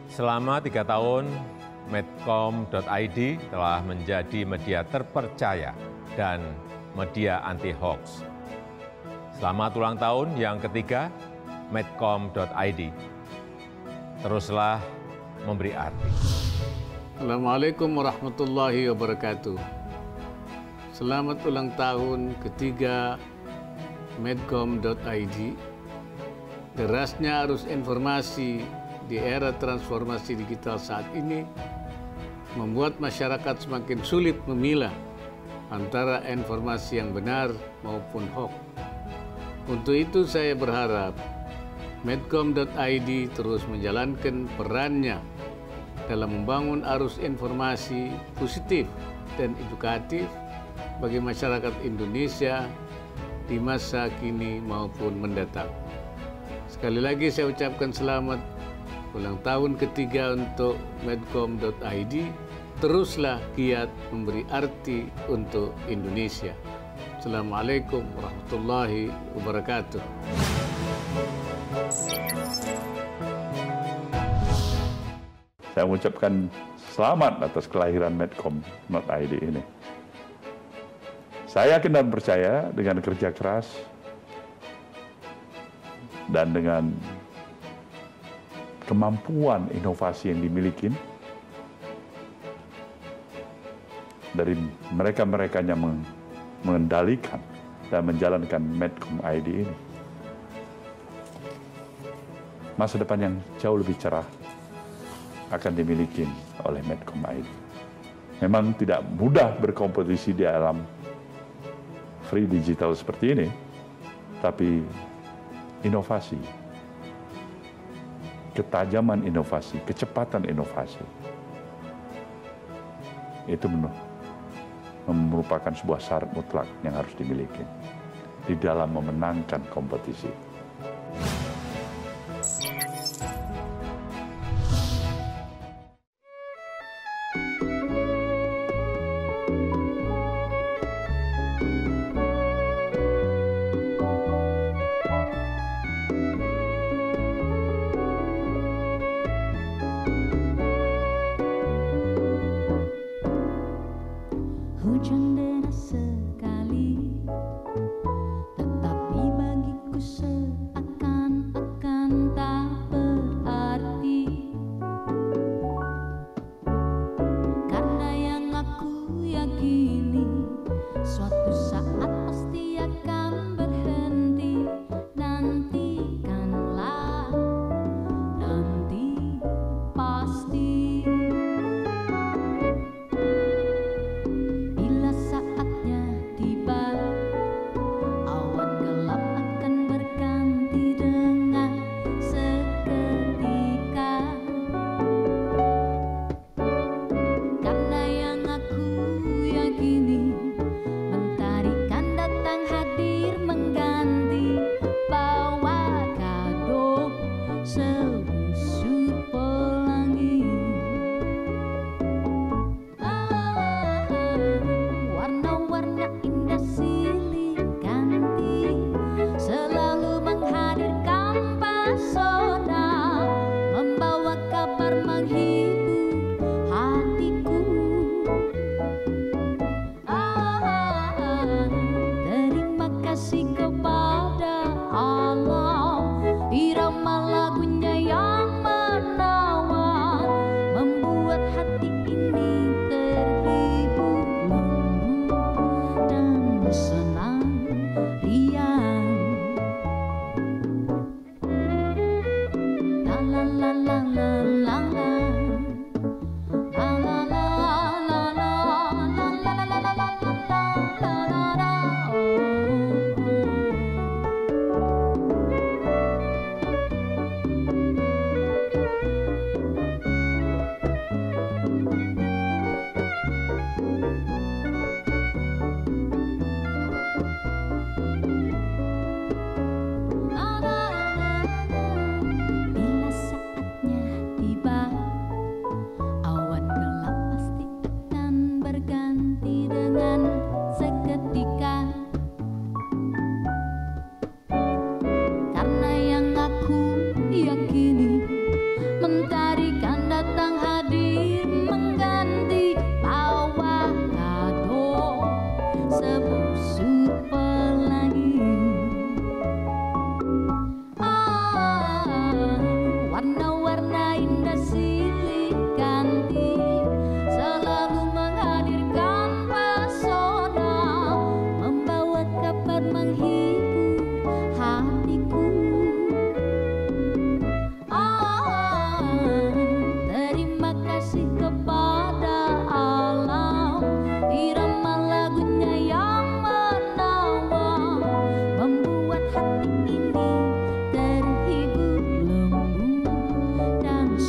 Selama tiga tahun, medcom dot i d telah menjadi media terpercaya dan media anti-hoax. Selamat ulang tahun yang ketiga, medcom dot i d. Teruslah memberi arti. Assalamualaikum warahmatullahi wabarakatuh. Selamat ulang tahun ketiga medcom dot i d. Derasnya arus informasi di era transformasi digital saat ini membuat masyarakat semakin sulit memilah antara informasi yang benar maupun hoax. Untuk itu saya berharap medcom dot i d terus menjalankan perannya dalam membangun arus informasi positif dan edukatif bagi masyarakat Indonesia di masa kini maupun mendatang. Sekali lagi saya ucapkan selamat ulang tahun ketiga untuk medcom dot i d. Teruslah giat memberi arti untuk Indonesia. Assalamualaikum warahmatullahi wabarakatuh. Saya mengucapkan selamat atas kelahiran medcom dot i d ini. Saya yakin dan percaya dengan kerja keras dan dengan kemampuan inovasi yang dimiliki dari mereka-mereka yang mengendalikan dan menjalankan medcom dot i d ini. Masa depan yang jauh lebih cerah akan dimiliki oleh medcom dot i d. Memang tidak mudah berkompetisi di alam free digital seperti ini, tapi inovasi, ketajaman inovasi, kecepatan inovasi, itu merupakan sebuah syarat mutlak yang harus dimiliki di dalam memenangkan kompetisi. Hujan deras sekali, tetapi bagiku seakan-akan tak berarti.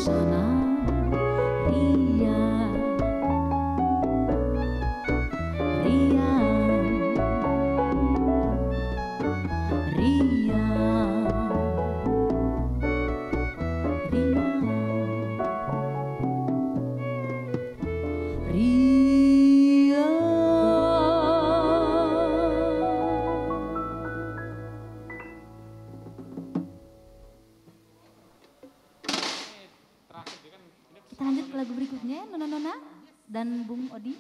pesona Ria, Ria, Ria, Ria, Ria. Kita lanjut ke lagu berikutnya, Nona Nona dan Bung Odi.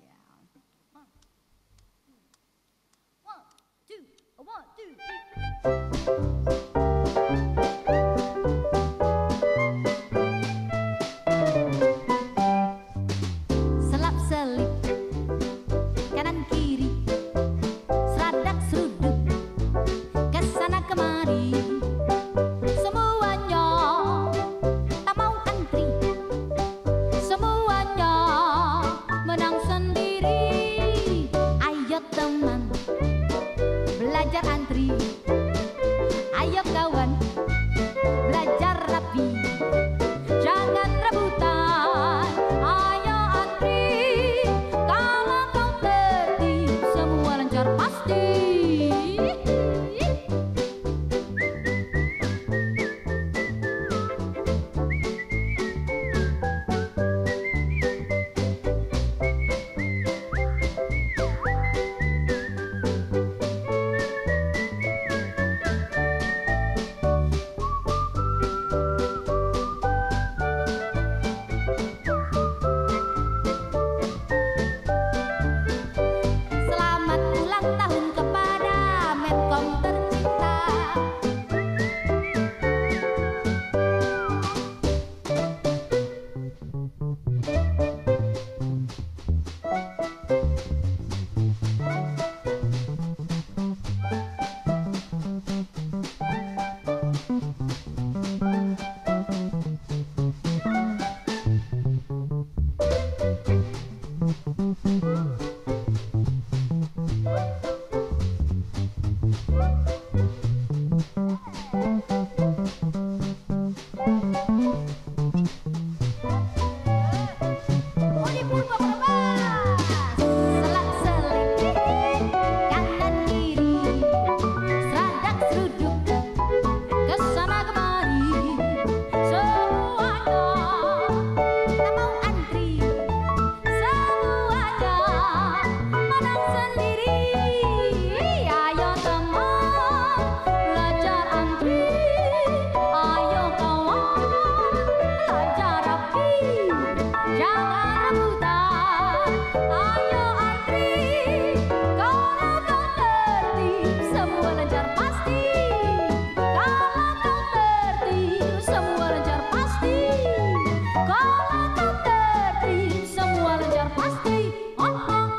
Selap selip kanan kiri, seradak seruduk kesana kemari, semuanya tak mau antri, semuanya menang sendiri. Ayo teman belajar antri, ayo kawan belajar rapi, jangan rebutan, ayo antri. Kalau kau tertib semua lancar pasti. Selamat ulang tahun kepada Medcom tercinta. Selap selip kanan kiri, seradak seruduk kesana kemari, semuanya tak mau antri, semuanya menang sendiri. Ayo teman belajar antri, ayo kawan belajar rapi, jangan rebutan, ayo antri. Kalau kau tertib semua lancar pasti, kalau kau tertib semua lancar pasti, kalau kau tertib semua lancar pasti. Oh, oh.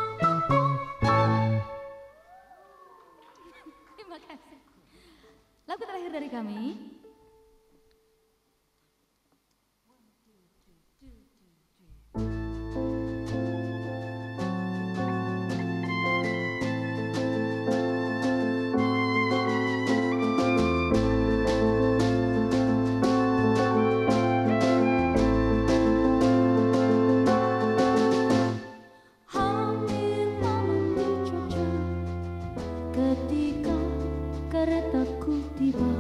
Terima kasih. Lagu terakhir dari kami. Hampir malam di Jogja, ketika keretaku tiba,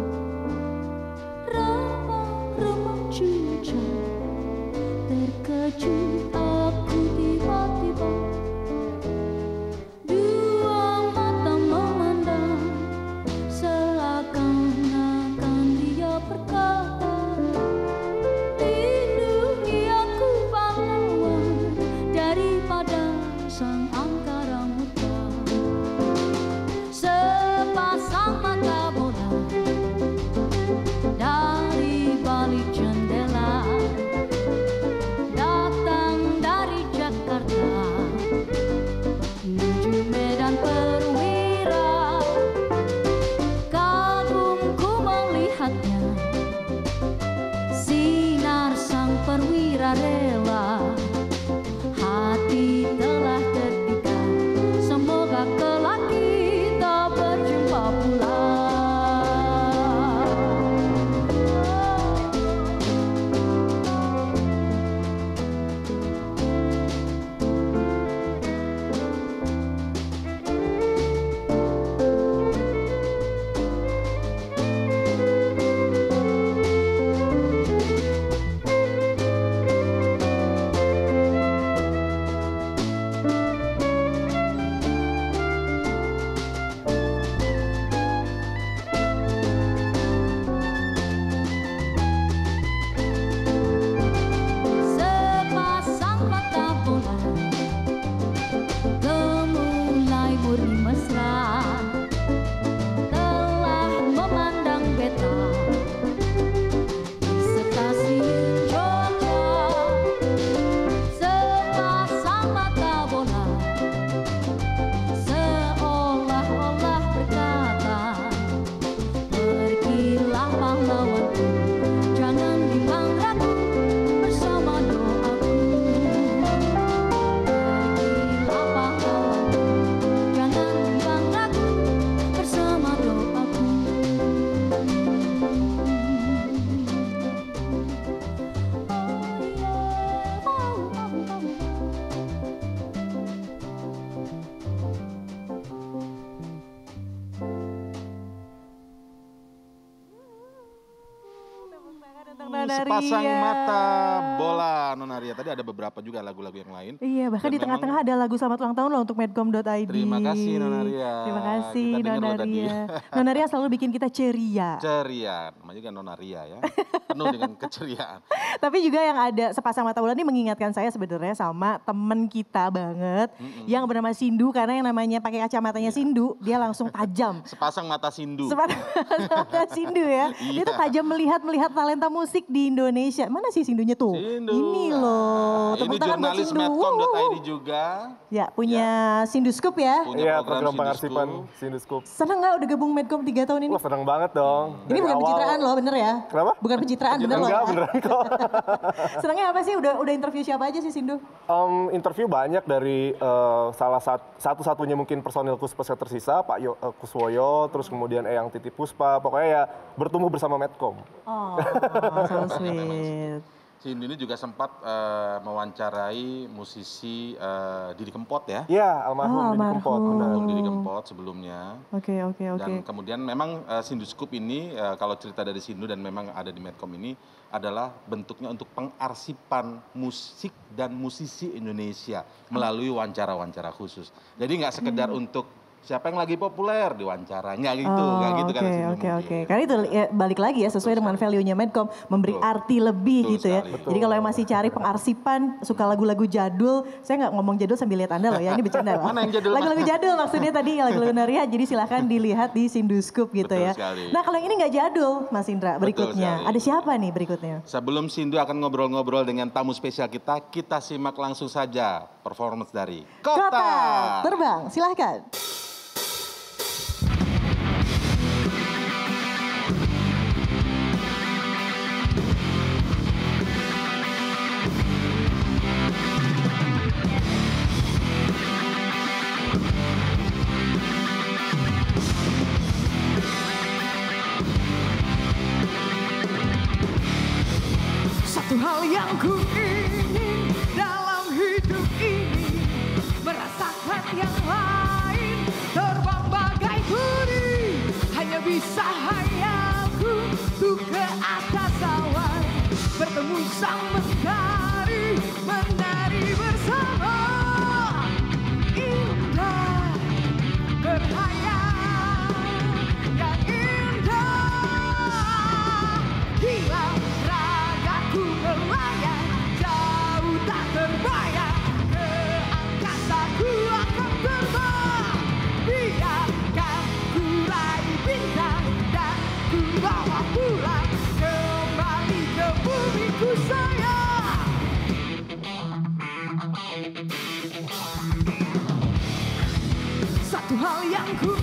remang-remang cuaca, terkejut aku tiba-tiba. Dua mata memandang, seakan-akan dia berkata, lindungi aku pahlawan daripada sang angkara murka. Sepasang mata bola dari balik jendela, datang dari Jakarta menuju Medan Perwira. Kagumku melihatnya, sinar sang perwira rela, hati telah terpikat, semoga kelak kita berjumpa pula. Sepasang Ria. Mata Bola Nona Ria. Tadi ada beberapa juga lagu-lagu yang lain. Iya, bahkan Dan di tengah-tengah ada lagu selamat ulang tahun loh untuk medcom dot I D. Terima kasih Nona Ria. Terima kasih Kita dengar Nona loh tadi. Ria. Nona Ria selalu bikin kita ceria. Ceria, namanya juga Nona Ria ya. Penuh dengan keceriaan. Tapi juga yang ada Sepasang Mata Bola ini mengingatkan saya sebenarnya sama temen kita banget Mm-mm. yang bernama Sindu, karena yang namanya pakai kacamatanya Sindu, dia langsung tajam. Sepasang mata Sindu. Sepasang mata Sindu ya. Dia tuh tajam melihat-melihat talenta musik di Indonesia. Mana sih Sindunya tuh? Sindu. Ini loh. Nah, Tepuk ini tangan buat jurnalis Sindu. medcom dot I D juga. Ya, punya Sindu Scoop ya. Punya Iya, program program Sindu pengarsipan Scoop. Sindu Scoop. Seneng gak udah gabung medcom tiga tahun ini? Wah, seneng banget dong. Ini Dari bukan awal- pencitraan loh, bener ya? Kenapa? Bukan pencitraan, bener loh. Enggak, ya? beneran kok. Senengnya apa sih? Udah udah interview siapa aja sih Sindu? Um, interview banyak dari eh, salah sat, satu-satunya mungkin personil Kuspes yang tersisa, Pak Yo, eh, Kuswoyo, terus kemudian Eyang Titi Puspa, pokoknya ya bertumbuh bersama Medcom. Oh, so sweet. Sindu ini juga sempat eh, mewawancarai musisi eh, Didi Kempot ya. Iya, almarhum Oh, Didi Kempot. almarhum. benar. Almarhum Didi Kempot sebelumnya. Oke, oke, oke. Dan kemudian memang uh, Sindu Scoop ini uh, kalau cerita dari Sindu dan memang ada di medcom ini adalah bentuknya untuk pengarsipan musik dan musisi Indonesia melalui wawancara-wawancara khusus. Jadi nggak sekedar Hmm. untuk siapa yang lagi populer diwawancara, nggak gitu, nggak gitu kan Oke, Sindu oke, mungkin. oke. Karena itu ya, balik lagi ya sesuai dengan value-nya Medcom, memberi arti lebih Betul gitu ya. sekali. Jadi kalau yang masih cari pengarsipan, suka lagu-lagu jadul, saya nggak ngomong jadul sambil lihat Anda loh ya, ini bercanda loh. Mana yang jadul, Lagu-lagu Mas? jadul maksudnya tadi, lagu-lagu Naria, jadi silahkan dilihat di Sindu Scoop gitu Betul ya. sekali. Nah kalau yang ini nggak jadul Mas Indra, berikutnya. sekali. Ada siapa nih berikutnya? Sebelum Sindu akan ngobrol-ngobrol dengan tamu spesial kita, kita simak langsung saja performance dari Kota. Kota Terbang, silahkan. Satu hal yang ku ingin dalam hidup ini, merasakan yang lain, terbang bagai duri. Hanya bisa hayalku tuh ke atas awan, bertemu sang mentari, menari bersama. Indah berhayal, yang indah, hilang ragaku melayang, jauh tak terbayang, ke angkasa ku akan terbang. Biarkan ku raih bintang dan ku bawa pulang kembali ke bumiku sayang. Satu hal yang ku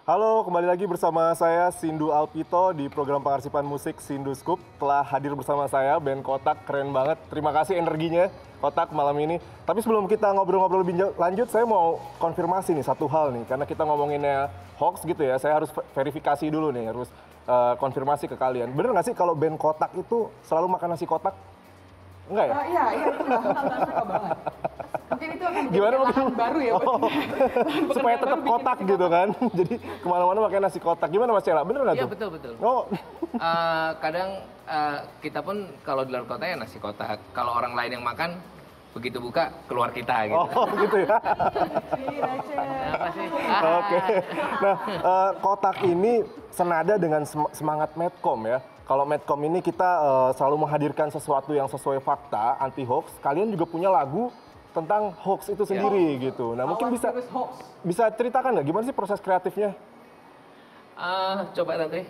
Halo, kembali lagi bersama saya Sindu Alpito di program pengarsipan musik Sindu Scoop. Telah hadir bersama saya band Kotak, keren banget. Terima kasih energinya Kotak malam ini. Tapi sebelum kita ngobrol-ngobrol lebih lanjut, saya mau konfirmasi nih satu hal nih. Karena kita ngomonginnya hoax gitu ya, saya harus verifikasi dulu nih, harus uh, konfirmasi ke kalian. Bener nggak sih kalau band Kotak itu selalu makan nasi kotak? Enggak ya? Uh, iya, iya, itu nggak suka banget. Mungkin itu akan jadi Gimana lahan baru ya. Oh, supaya tetap kotak gitu kan. Jadi kemana-mana pakai nasi kotak. Gimana Mas Cela? Bener nggak Iya tuh? betul betul. Oh. Uh, kadang uh, kita pun kalau di luar kota ya nasi kotak. Kalau orang lain yang makan begitu buka keluar kita gitu. Oh gitu ya. Apa sih? Oke. Nah uh, Kotak ini senada dengan sem- semangat Medcom ya. Kalau Medcom ini kita uh, selalu menghadirkan sesuatu yang sesuai fakta, anti hoax. Kalian juga punya lagu tentang hoax itu sendiri ya. Gitu. Nah mungkin bisa bisa ceritakan nggak gimana sih proses kreatifnya? Uh, coba nanti.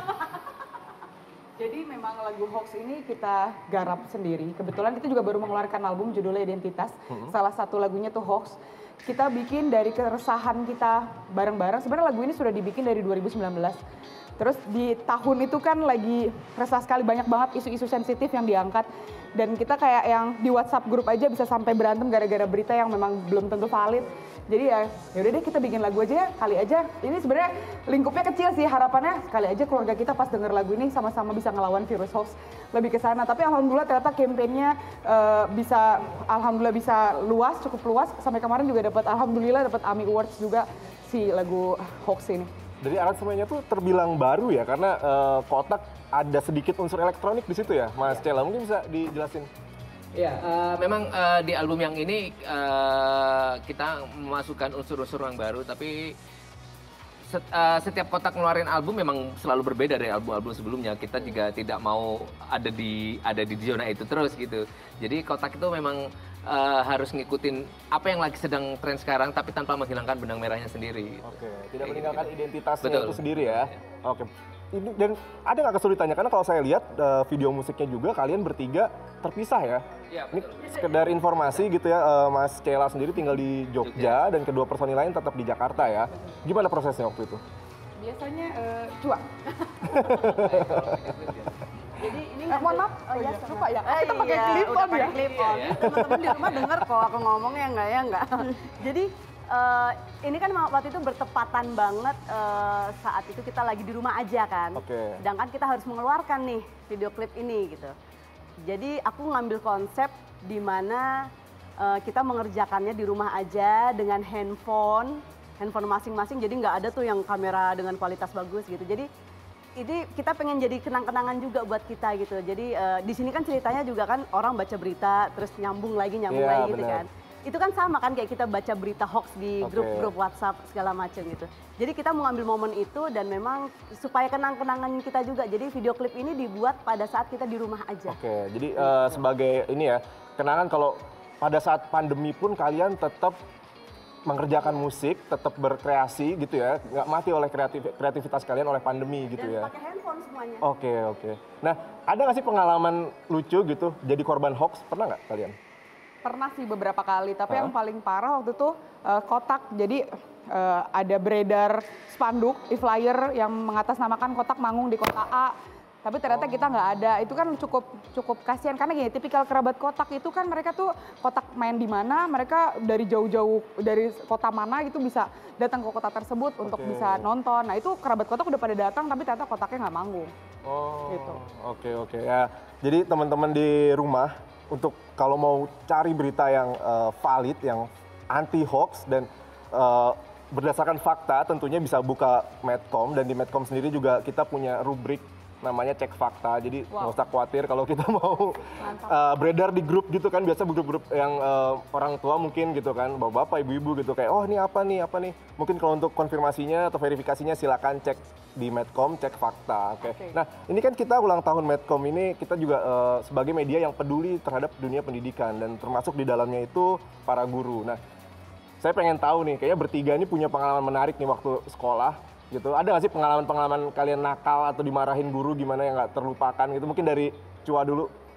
Jadi memang lagu hoax ini kita garap sendiri. Kebetulan kita juga baru mengeluarkan album judulnya Identitas. Hmm. Salah satu lagunya tuh hoax. Kita bikin dari keresahan kita bareng-bareng. Sebenarnya lagu ini sudah dibikin dari dua ribu sembilan belas. Terus di tahun itu kan lagi resah sekali, banyak banget isu-isu sensitif yang diangkat. Dan kita kayak yang di WhatsApp grup aja bisa sampai berantem gara-gara berita yang memang belum tentu valid. Jadi ya yaudah deh kita bikin lagu aja ya, kali aja. Ini sebenarnya lingkupnya kecil sih, harapannya kali aja keluarga kita pas denger lagu ini sama-sama bisa ngelawan virus hoax. Lebih ke sana, tapi alhamdulillah ternyata kampanyenya uh, bisa, alhamdulillah bisa luas, cukup luas. Sampai kemarin juga dapat, alhamdulillah dapat AMI Awards juga si lagu hoax ini. Jadi aransemennya tuh terbilang baru ya, karena uh, Kotak ada sedikit unsur elektronik di situ ya, Mas ya. Cela. Mungkin bisa dijelasin? Ya, uh, memang uh, di album yang ini uh, kita memasukkan unsur-unsur yang baru, tapi set, uh, setiap Kotak ngeluarin album memang selalu berbeda dari album-album sebelumnya. Kita juga tidak mau ada di ada di zona itu terus gitu. Jadi Kotak itu memang Uh, harus ngikutin apa yang lagi sedang tren sekarang, tapi tanpa menghilangkan benang merahnya sendiri. Oke, tidak meninggalkan gitu. identitasnya Betul. itu sendiri ya. Oke. Ini, dan ada nggak kesulitannya? Karena kalau saya lihat uh, video musiknya juga kalian bertiga terpisah ya. Ya Ini sekedar informasi gitu ya, uh, Mas Cela sendiri tinggal di Jogja, Jogja dan kedua personil lain tetap di Jakarta ya. Gimana prosesnya waktu itu? Biasanya uh, cuak. Jadi ini eh, mohon maaf, oh, ya, lupa ya, Eh, kita pakai iya, clip udah on pakai ya. clip on. Teman-teman di rumah denger kok aku ngomongnya enggak ya enggak. Jadi uh, ini kan waktu itu bertepatan banget uh, saat itu kita lagi di rumah aja kan. Oke. Sedangkan kita harus mengeluarkan nih video klip ini gitu. Jadi aku ngambil konsep di mana uh, kita mengerjakannya di rumah aja dengan handphone, handphone masing-masing. Jadi nggak ada tuh yang kamera dengan kualitas bagus gitu. Jadi ini kita pengen jadi kenang-kenangan juga buat kita gitu. Jadi uh, di sini kan ceritanya juga kan orang baca berita terus nyambung lagi nyambung yeah, lagi gitu bener. kan. Itu kan sama kan kayak kita baca berita hoax di Okay. grup-grup WhatsApp segala macam gitu. Jadi kita mengambil momen itu dan memang supaya kenang-kenangan kita juga. Jadi video klip ini dibuat pada saat kita di rumah aja. Oke, jadi uh, sebagai ini ya, kenangan kalau pada saat pandemi pun kalian tetap mengerjakan musik, tetap berkreasi gitu ya, nggak mati oleh kreatif, kreativitas kalian oleh pandemi gitu Dan ya. pakai handphone semuanya. Oke, oke. Nah, ada nggak sih pengalaman lucu gitu jadi korban hoax? Pernah nggak kalian? Pernah sih beberapa kali, tapi Hah? yang paling parah waktu itu uh, Kotak. Jadi uh, ada beredar spanduk, e-flyer yang mengatasnamakan Kotak manggung di kota A. Tapi ternyata kita nggak ada. Itu kan cukup cukup kasihan karena gini, tipikal kerabat Kotak itu kan mereka tuh Kotak main di mana, mereka dari jauh-jauh dari kota mana gitu bisa datang ke kota tersebut untuk Oke. bisa nonton. Nah itu kerabat Kotak udah pada datang, tapi ternyata Kotaknya nggak manggung. Oh, Gitu. oke oke ya. Jadi teman-teman di rumah untuk kalau mau cari berita yang uh, valid, yang anti hoax dan uh, berdasarkan fakta, tentunya bisa buka Medcom, dan di Medcom sendiri juga kita punya rubrik namanya cek fakta. Jadi nggak Wow. usah khawatir kalau kita mau uh, beredar di grup gitu kan, biasa grup-grup yang uh, orang tua mungkin gitu kan, bapak-bapak, ibu-ibu gitu kayak oh ini apa nih apa nih. Mungkin kalau untuk konfirmasinya atau verifikasinya silakan cek di Medcom, cek fakta. Oke. Oke. Nah ini kan kita ulang tahun Medcom ini, kita juga uh, sebagai media yang peduli terhadap dunia pendidikan dan termasuk di dalamnya itu para guru. Nah saya pengen tahu nih, kayaknya bertiga ini punya pengalaman menarik nih waktu sekolah gitu. Ada nggak sih pengalaman-pengalaman kalian nakal atau dimarahin guru gimana yang nggak terlupakan gitu? Mungkin dari Cua dulu.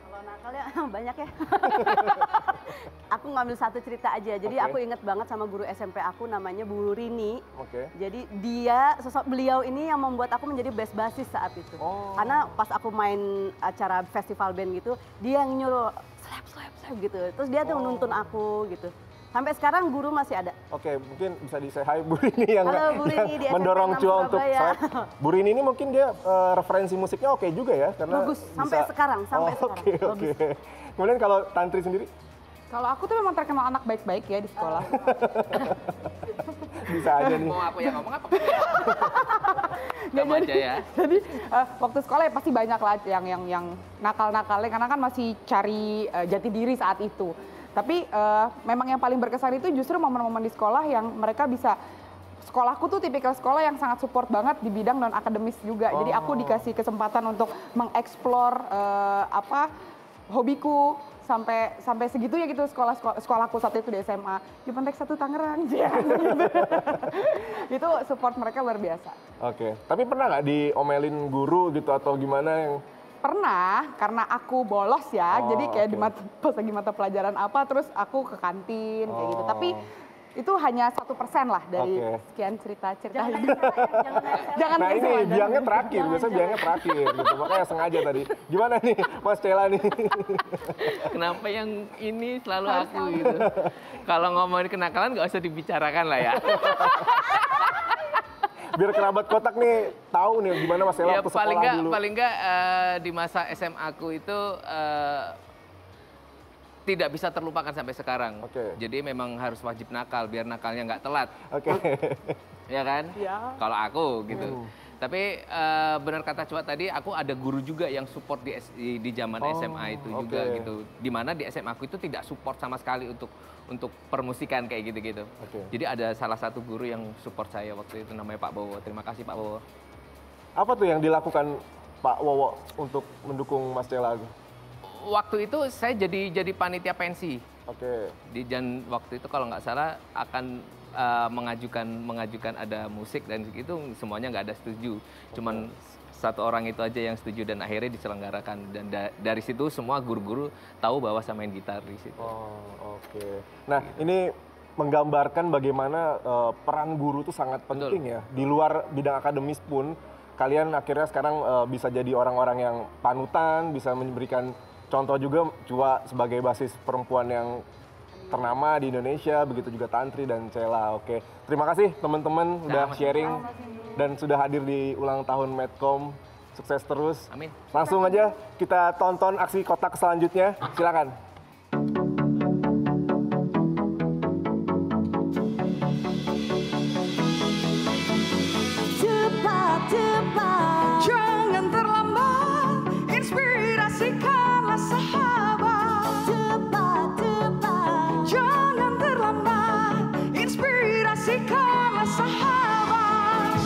nakalnya banyak ya. Aku ngambil satu cerita aja. Jadi Oke. aku inget banget sama guru S M P aku namanya Bu Rini. Oke. Jadi dia, sosok beliau ini yang membuat aku menjadi best bassist saat itu. Oh. Karena pas aku main acara festival band gitu, dia yang nyuruh slap slap slap gitu. Terus dia tuh Oh. menuntun aku gitu. Sampai sekarang guru masih ada. Oke, mungkin bisa di say hi Bu Rini yang, Halo, Bu Rini, yang di S M P mendorong enam Cua untuk Surabaya. saat. Bu Rini ini mungkin dia eh, referensi musiknya oke juga ya karena Bagus, sampai bisa- sekarang, sampai Oh, sekarang. Oke, oke. Kemudian kalau Tantri sendiri Kalau aku tuh memang terkenal anak baik-baik ya di sekolah. bisa aja nih. Mau aku yang ngomong apa? Kamu aja ya. Jadi eh, waktu sekolah ya pasti banyak lah yang yang yang nakal-nakalnya karena kan masih cari eh, jati diri saat itu. Tapi eh, memang yang paling berkesan itu justru momen-momen di sekolah yang mereka bisa sekolahku tuh tipikal sekolah yang sangat support banget di bidang non akademis juga. Jadi aku Oh. dikasih kesempatan untuk mengeksplor eh, apa hobiku sampai sampai segitunya gitu sekolah sekolah sekolahku saat itu di S M A di Pantek satu Tangerang. Ya, gitu. Itu support mereka luar biasa. Oke, tapi pernah nggak diomelin guru gitu atau gimana yang Pernah, karena aku bolos ya, Oh, jadi kayak di oke. mata, pas lagi mata pelajaran apa, terus aku ke kantin kayak gitu. Oh. Tapi itu hanya satu persen lah dari Oke. sekian cerita-cerita Jangan hidup. Jangan Nah ini jangan. biangnya terakhir, biasanya biangnya terakhir gitu. Makanya sengaja tadi. Gimana nih Mas Cela nih? Kenapa yang ini selalu aku gitu? Kalau ngomongin kenakalan nggak usah dibicarakan lah ya. Biar kerabat kotak nih tahu nih gimana Mas Cela Ya waktu paling sekolah nggak dulu. paling nggak eh, di masa S M A ku itu eh, tidak bisa terlupakan sampai sekarang. Jadi memang harus wajib nakal biar nakalnya nggak telat. Oke. Ya kan? Iya. Kalau aku gitu. Hmm. Tapi eh, benar kata Cua tadi, aku ada guru juga yang support di S- di, di zaman Oh, S M A itu oke. juga gitu. Dimana di S M A aku itu tidak support sama sekali untuk untuk permusikan kayak gitu-gitu. Oke. Jadi ada salah satu guru yang support saya waktu itu namanya Pak Bowo. Terima kasih Pak Bowo. Apa tuh yang dilakukan Pak Wowo untuk mendukung Mas Cela? Waktu itu saya jadi jadi panitia pensi. Oke. Di dan waktu itu kalau nggak salah akan eh, mengajukan mengajukan ada musik dan itu semuanya nggak ada setuju. Cuman satu orang itu aja yang setuju dan akhirnya diselenggarakan dan da- dari situ semua guru-guru tahu bahwa saya main gitar di situ. Oh, oke. Nah, ini menggambarkan bagaimana eh, peran guru itu sangat penting ya. Di luar bidang akademis pun kalian akhirnya sekarang eh, bisa jadi orang-orang yang panutan, bisa memberikan contoh juga. Cua sebagai basis perempuan yang ternama di Indonesia, begitu juga Tantri dan Cela. Oke. Terima kasih teman-teman udah Sama-sama. sharing dan sudah hadir di ulang tahun Medcom. Sukses terus. Amin. Langsung aja kita tonton aksi kotak selanjutnya. Silakan. Cepat, cepat, jangan terlambat, inspirasikanlah sahabat. Cepat, cepat, jangan terlambat, inspirasikanlah sahabat.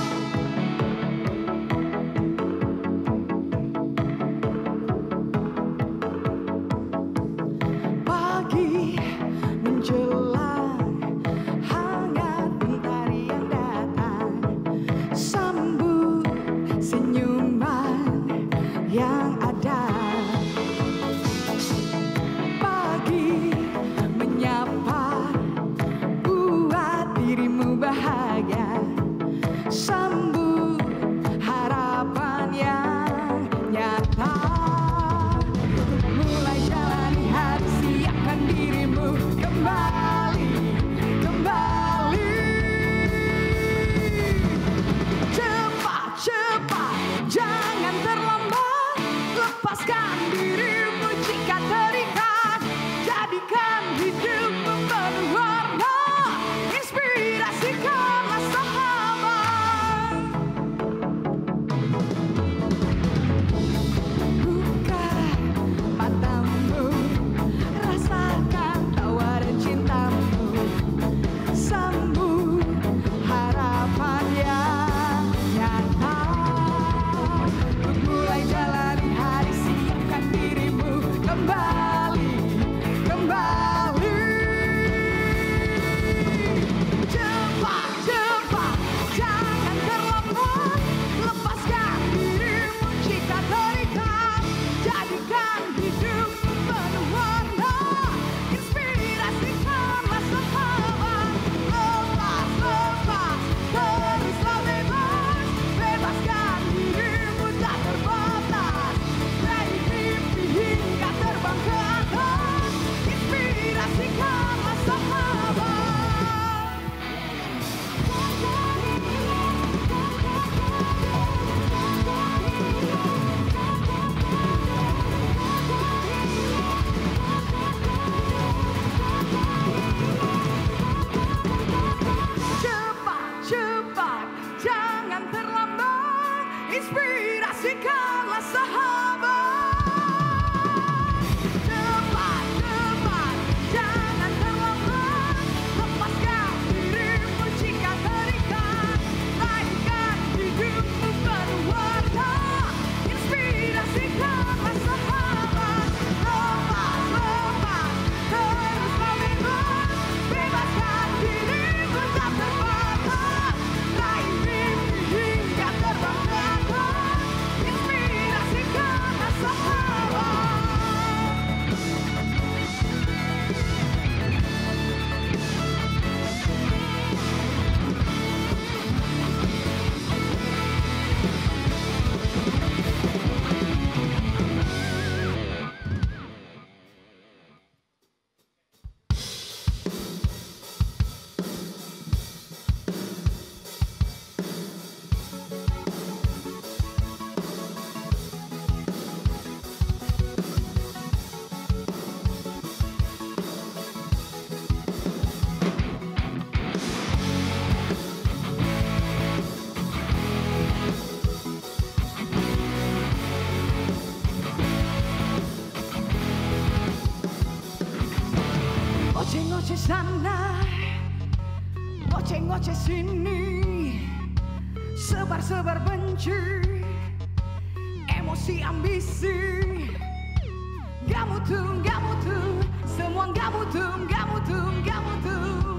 ngoceh-ngoceh sana, ngoceh-ngoceh sini, sebar-sebar benci, emosi ambisi. Gak mutu, gak mutu, semua gak mutu, gak mutu, gak mutu.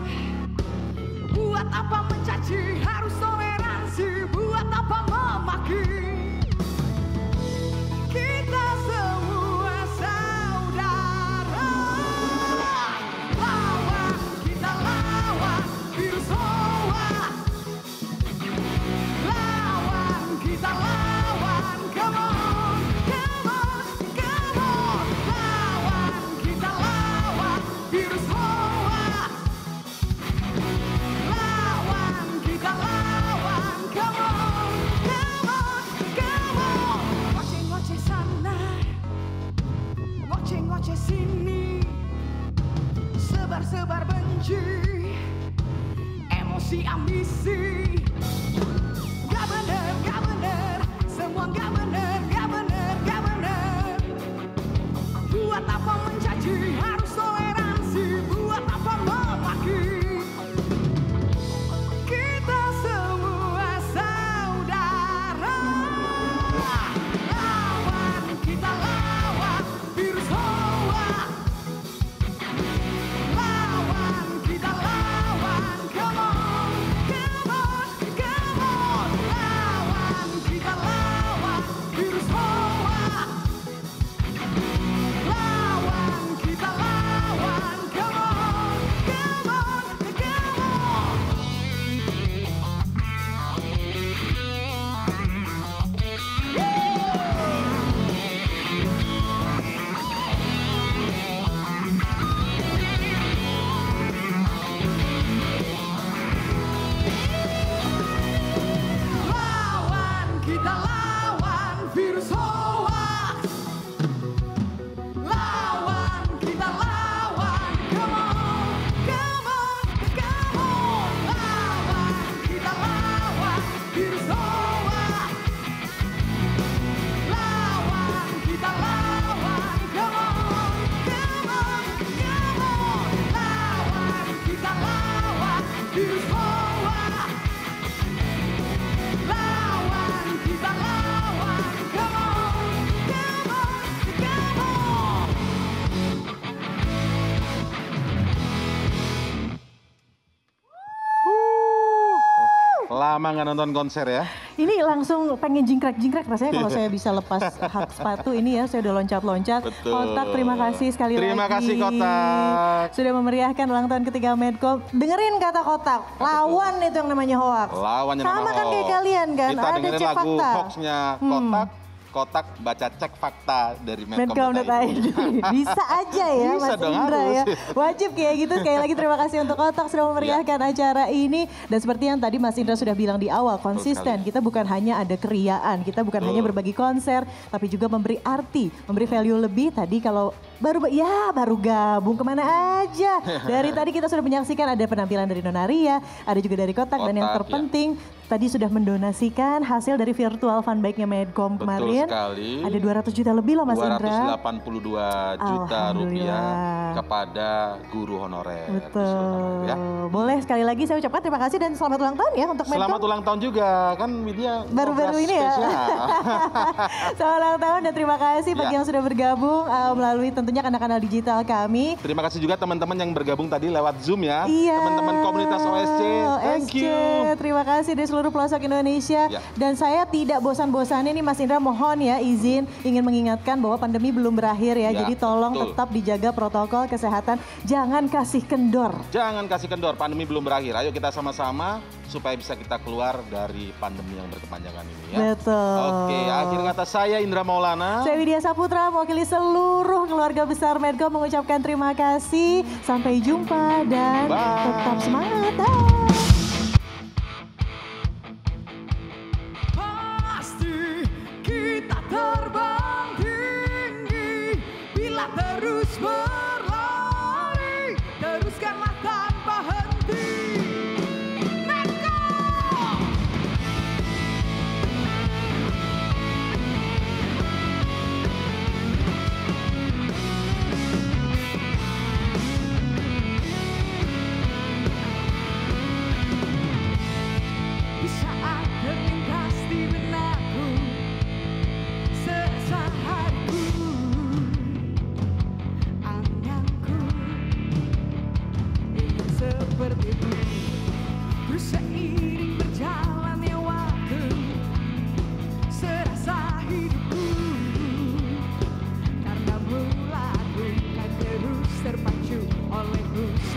Buat apa mencaci, harus toleransi, buat apa memaki. Kita semua saudara. Lawan, kita lawan virus hoax. Lawan, kita lawan, come on, come on, come on. Lawan, kita lawan virus hoax. Lawan, kita lawan, come on, come on, come on. Ngoceh-ngoceh sana, ngoceh-ngoceh sini, sebar-sebar benci, emosi ambisi. Gak bener, gak bener, semua gak bener, gak bener, gak bener. Buat apa mencaci, harus toleransi, buat apa memaki. Kita semua saudara. Lawan, kita lawan virus hoax. Lawan, kita lawan, come on, come on, come on. Lawan, kita lawan virus hoax. Lawan, kita lawan, come on, come on, come on. Lawan, kita lawan virus hoax. Lawan, kita lawan, come on, come on, come on. Lawan, kita lawan virus hoax. Lawan, kita lawan, come on, come on, come on. Lawan, kita lawan virus hoax. Lawan, kita lawan, come on, come on, come on. Lama nggak nonton konser ya? Ini langsung pengen jingkrak-jingkrak rasanya kalau saya bisa lepas hak sepatu ini ya, saya udah loncat-loncat. Betul. Kotak, terima kasih sekali Terima lagi. kasih, Kotak. Sudah memeriahkan ulang tahun ketiga Medcom. Dengerin kata Kotak, lawan itu yang namanya hoax. Lawan yang Sama nama kan hoax. kayak kalian kan, Kita ada dengerin cek lagu fakta. hoaxnya Hmm. Kotak. Kotak baca cek fakta dari Medcom Medcom dot I D. Bisa aja ya Bisa Mas dong, Indra ya. harus. Wajib kayak gitu. Sekali lagi terima kasih untuk Kotak sudah memeriahkan Iya. acara ini. Dan seperti yang tadi Mas Indra sudah bilang di awal, konsisten. Kita bukan hanya ada keriaan, kita bukan hanya berbagi konser, tapi juga memberi arti, memberi value lebih. Tadi kalau baru ya baru gabung kemana aja. Dari tadi kita sudah menyaksikan ada penampilan dari Nonaria, ada juga dari Kotak, dan yang Kotak, terpenting tadi sudah mendonasikan hasil dari virtual funbike-nya Medcom Betul kemarin. sekali. Ada dua ratus juta lebih loh Mas dua ratus Indra. delapan puluh dua juta rupiah Alhamdulillah. kepada guru honorer. Betul. Ya. Boleh sekali lagi saya ucapkan terima kasih dan selamat ulang tahun ya untuk Medcom. Selamat ulang tahun juga, kan Widya Baru-baru program ini ya. spesial. Selamat ulang tahun dan terima kasih bagi Ya. yang sudah bergabung uh, melalui tentunya kanal-kanal digital kami. Terima kasih juga teman-teman yang bergabung tadi lewat Zoom ya. Iya. Teman-teman komunitas O S C, thank O S C, you. terima kasih dari seluruh pelosok Indonesia. Ya. Dan saya tidak bosan-bosannya nih Mas Indra, mohon ya izin ingin mengingatkan bahwa pandemi belum berakhir ya. Ya, Jadi tolong betul. tetap dijaga protokol kesehatan, jangan kasih kendor. Jangan kasih kendor, pandemi belum berakhir. Ayo kita sama-sama supaya bisa kita keluar dari pandemi yang berkepanjangan ini ya. Betul. Oke, akhir kata saya Indra Maulana. Saya Widya Saputra, mewakili seluruh keluarga besar Medcom mengucapkan terima kasih. Sampai jumpa dan Bye. tetap semangat. Dah. Pasti kita terbang tinggi bila terus berlari, teruskanlah tanpa henti. Medcom!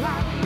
Tuhan.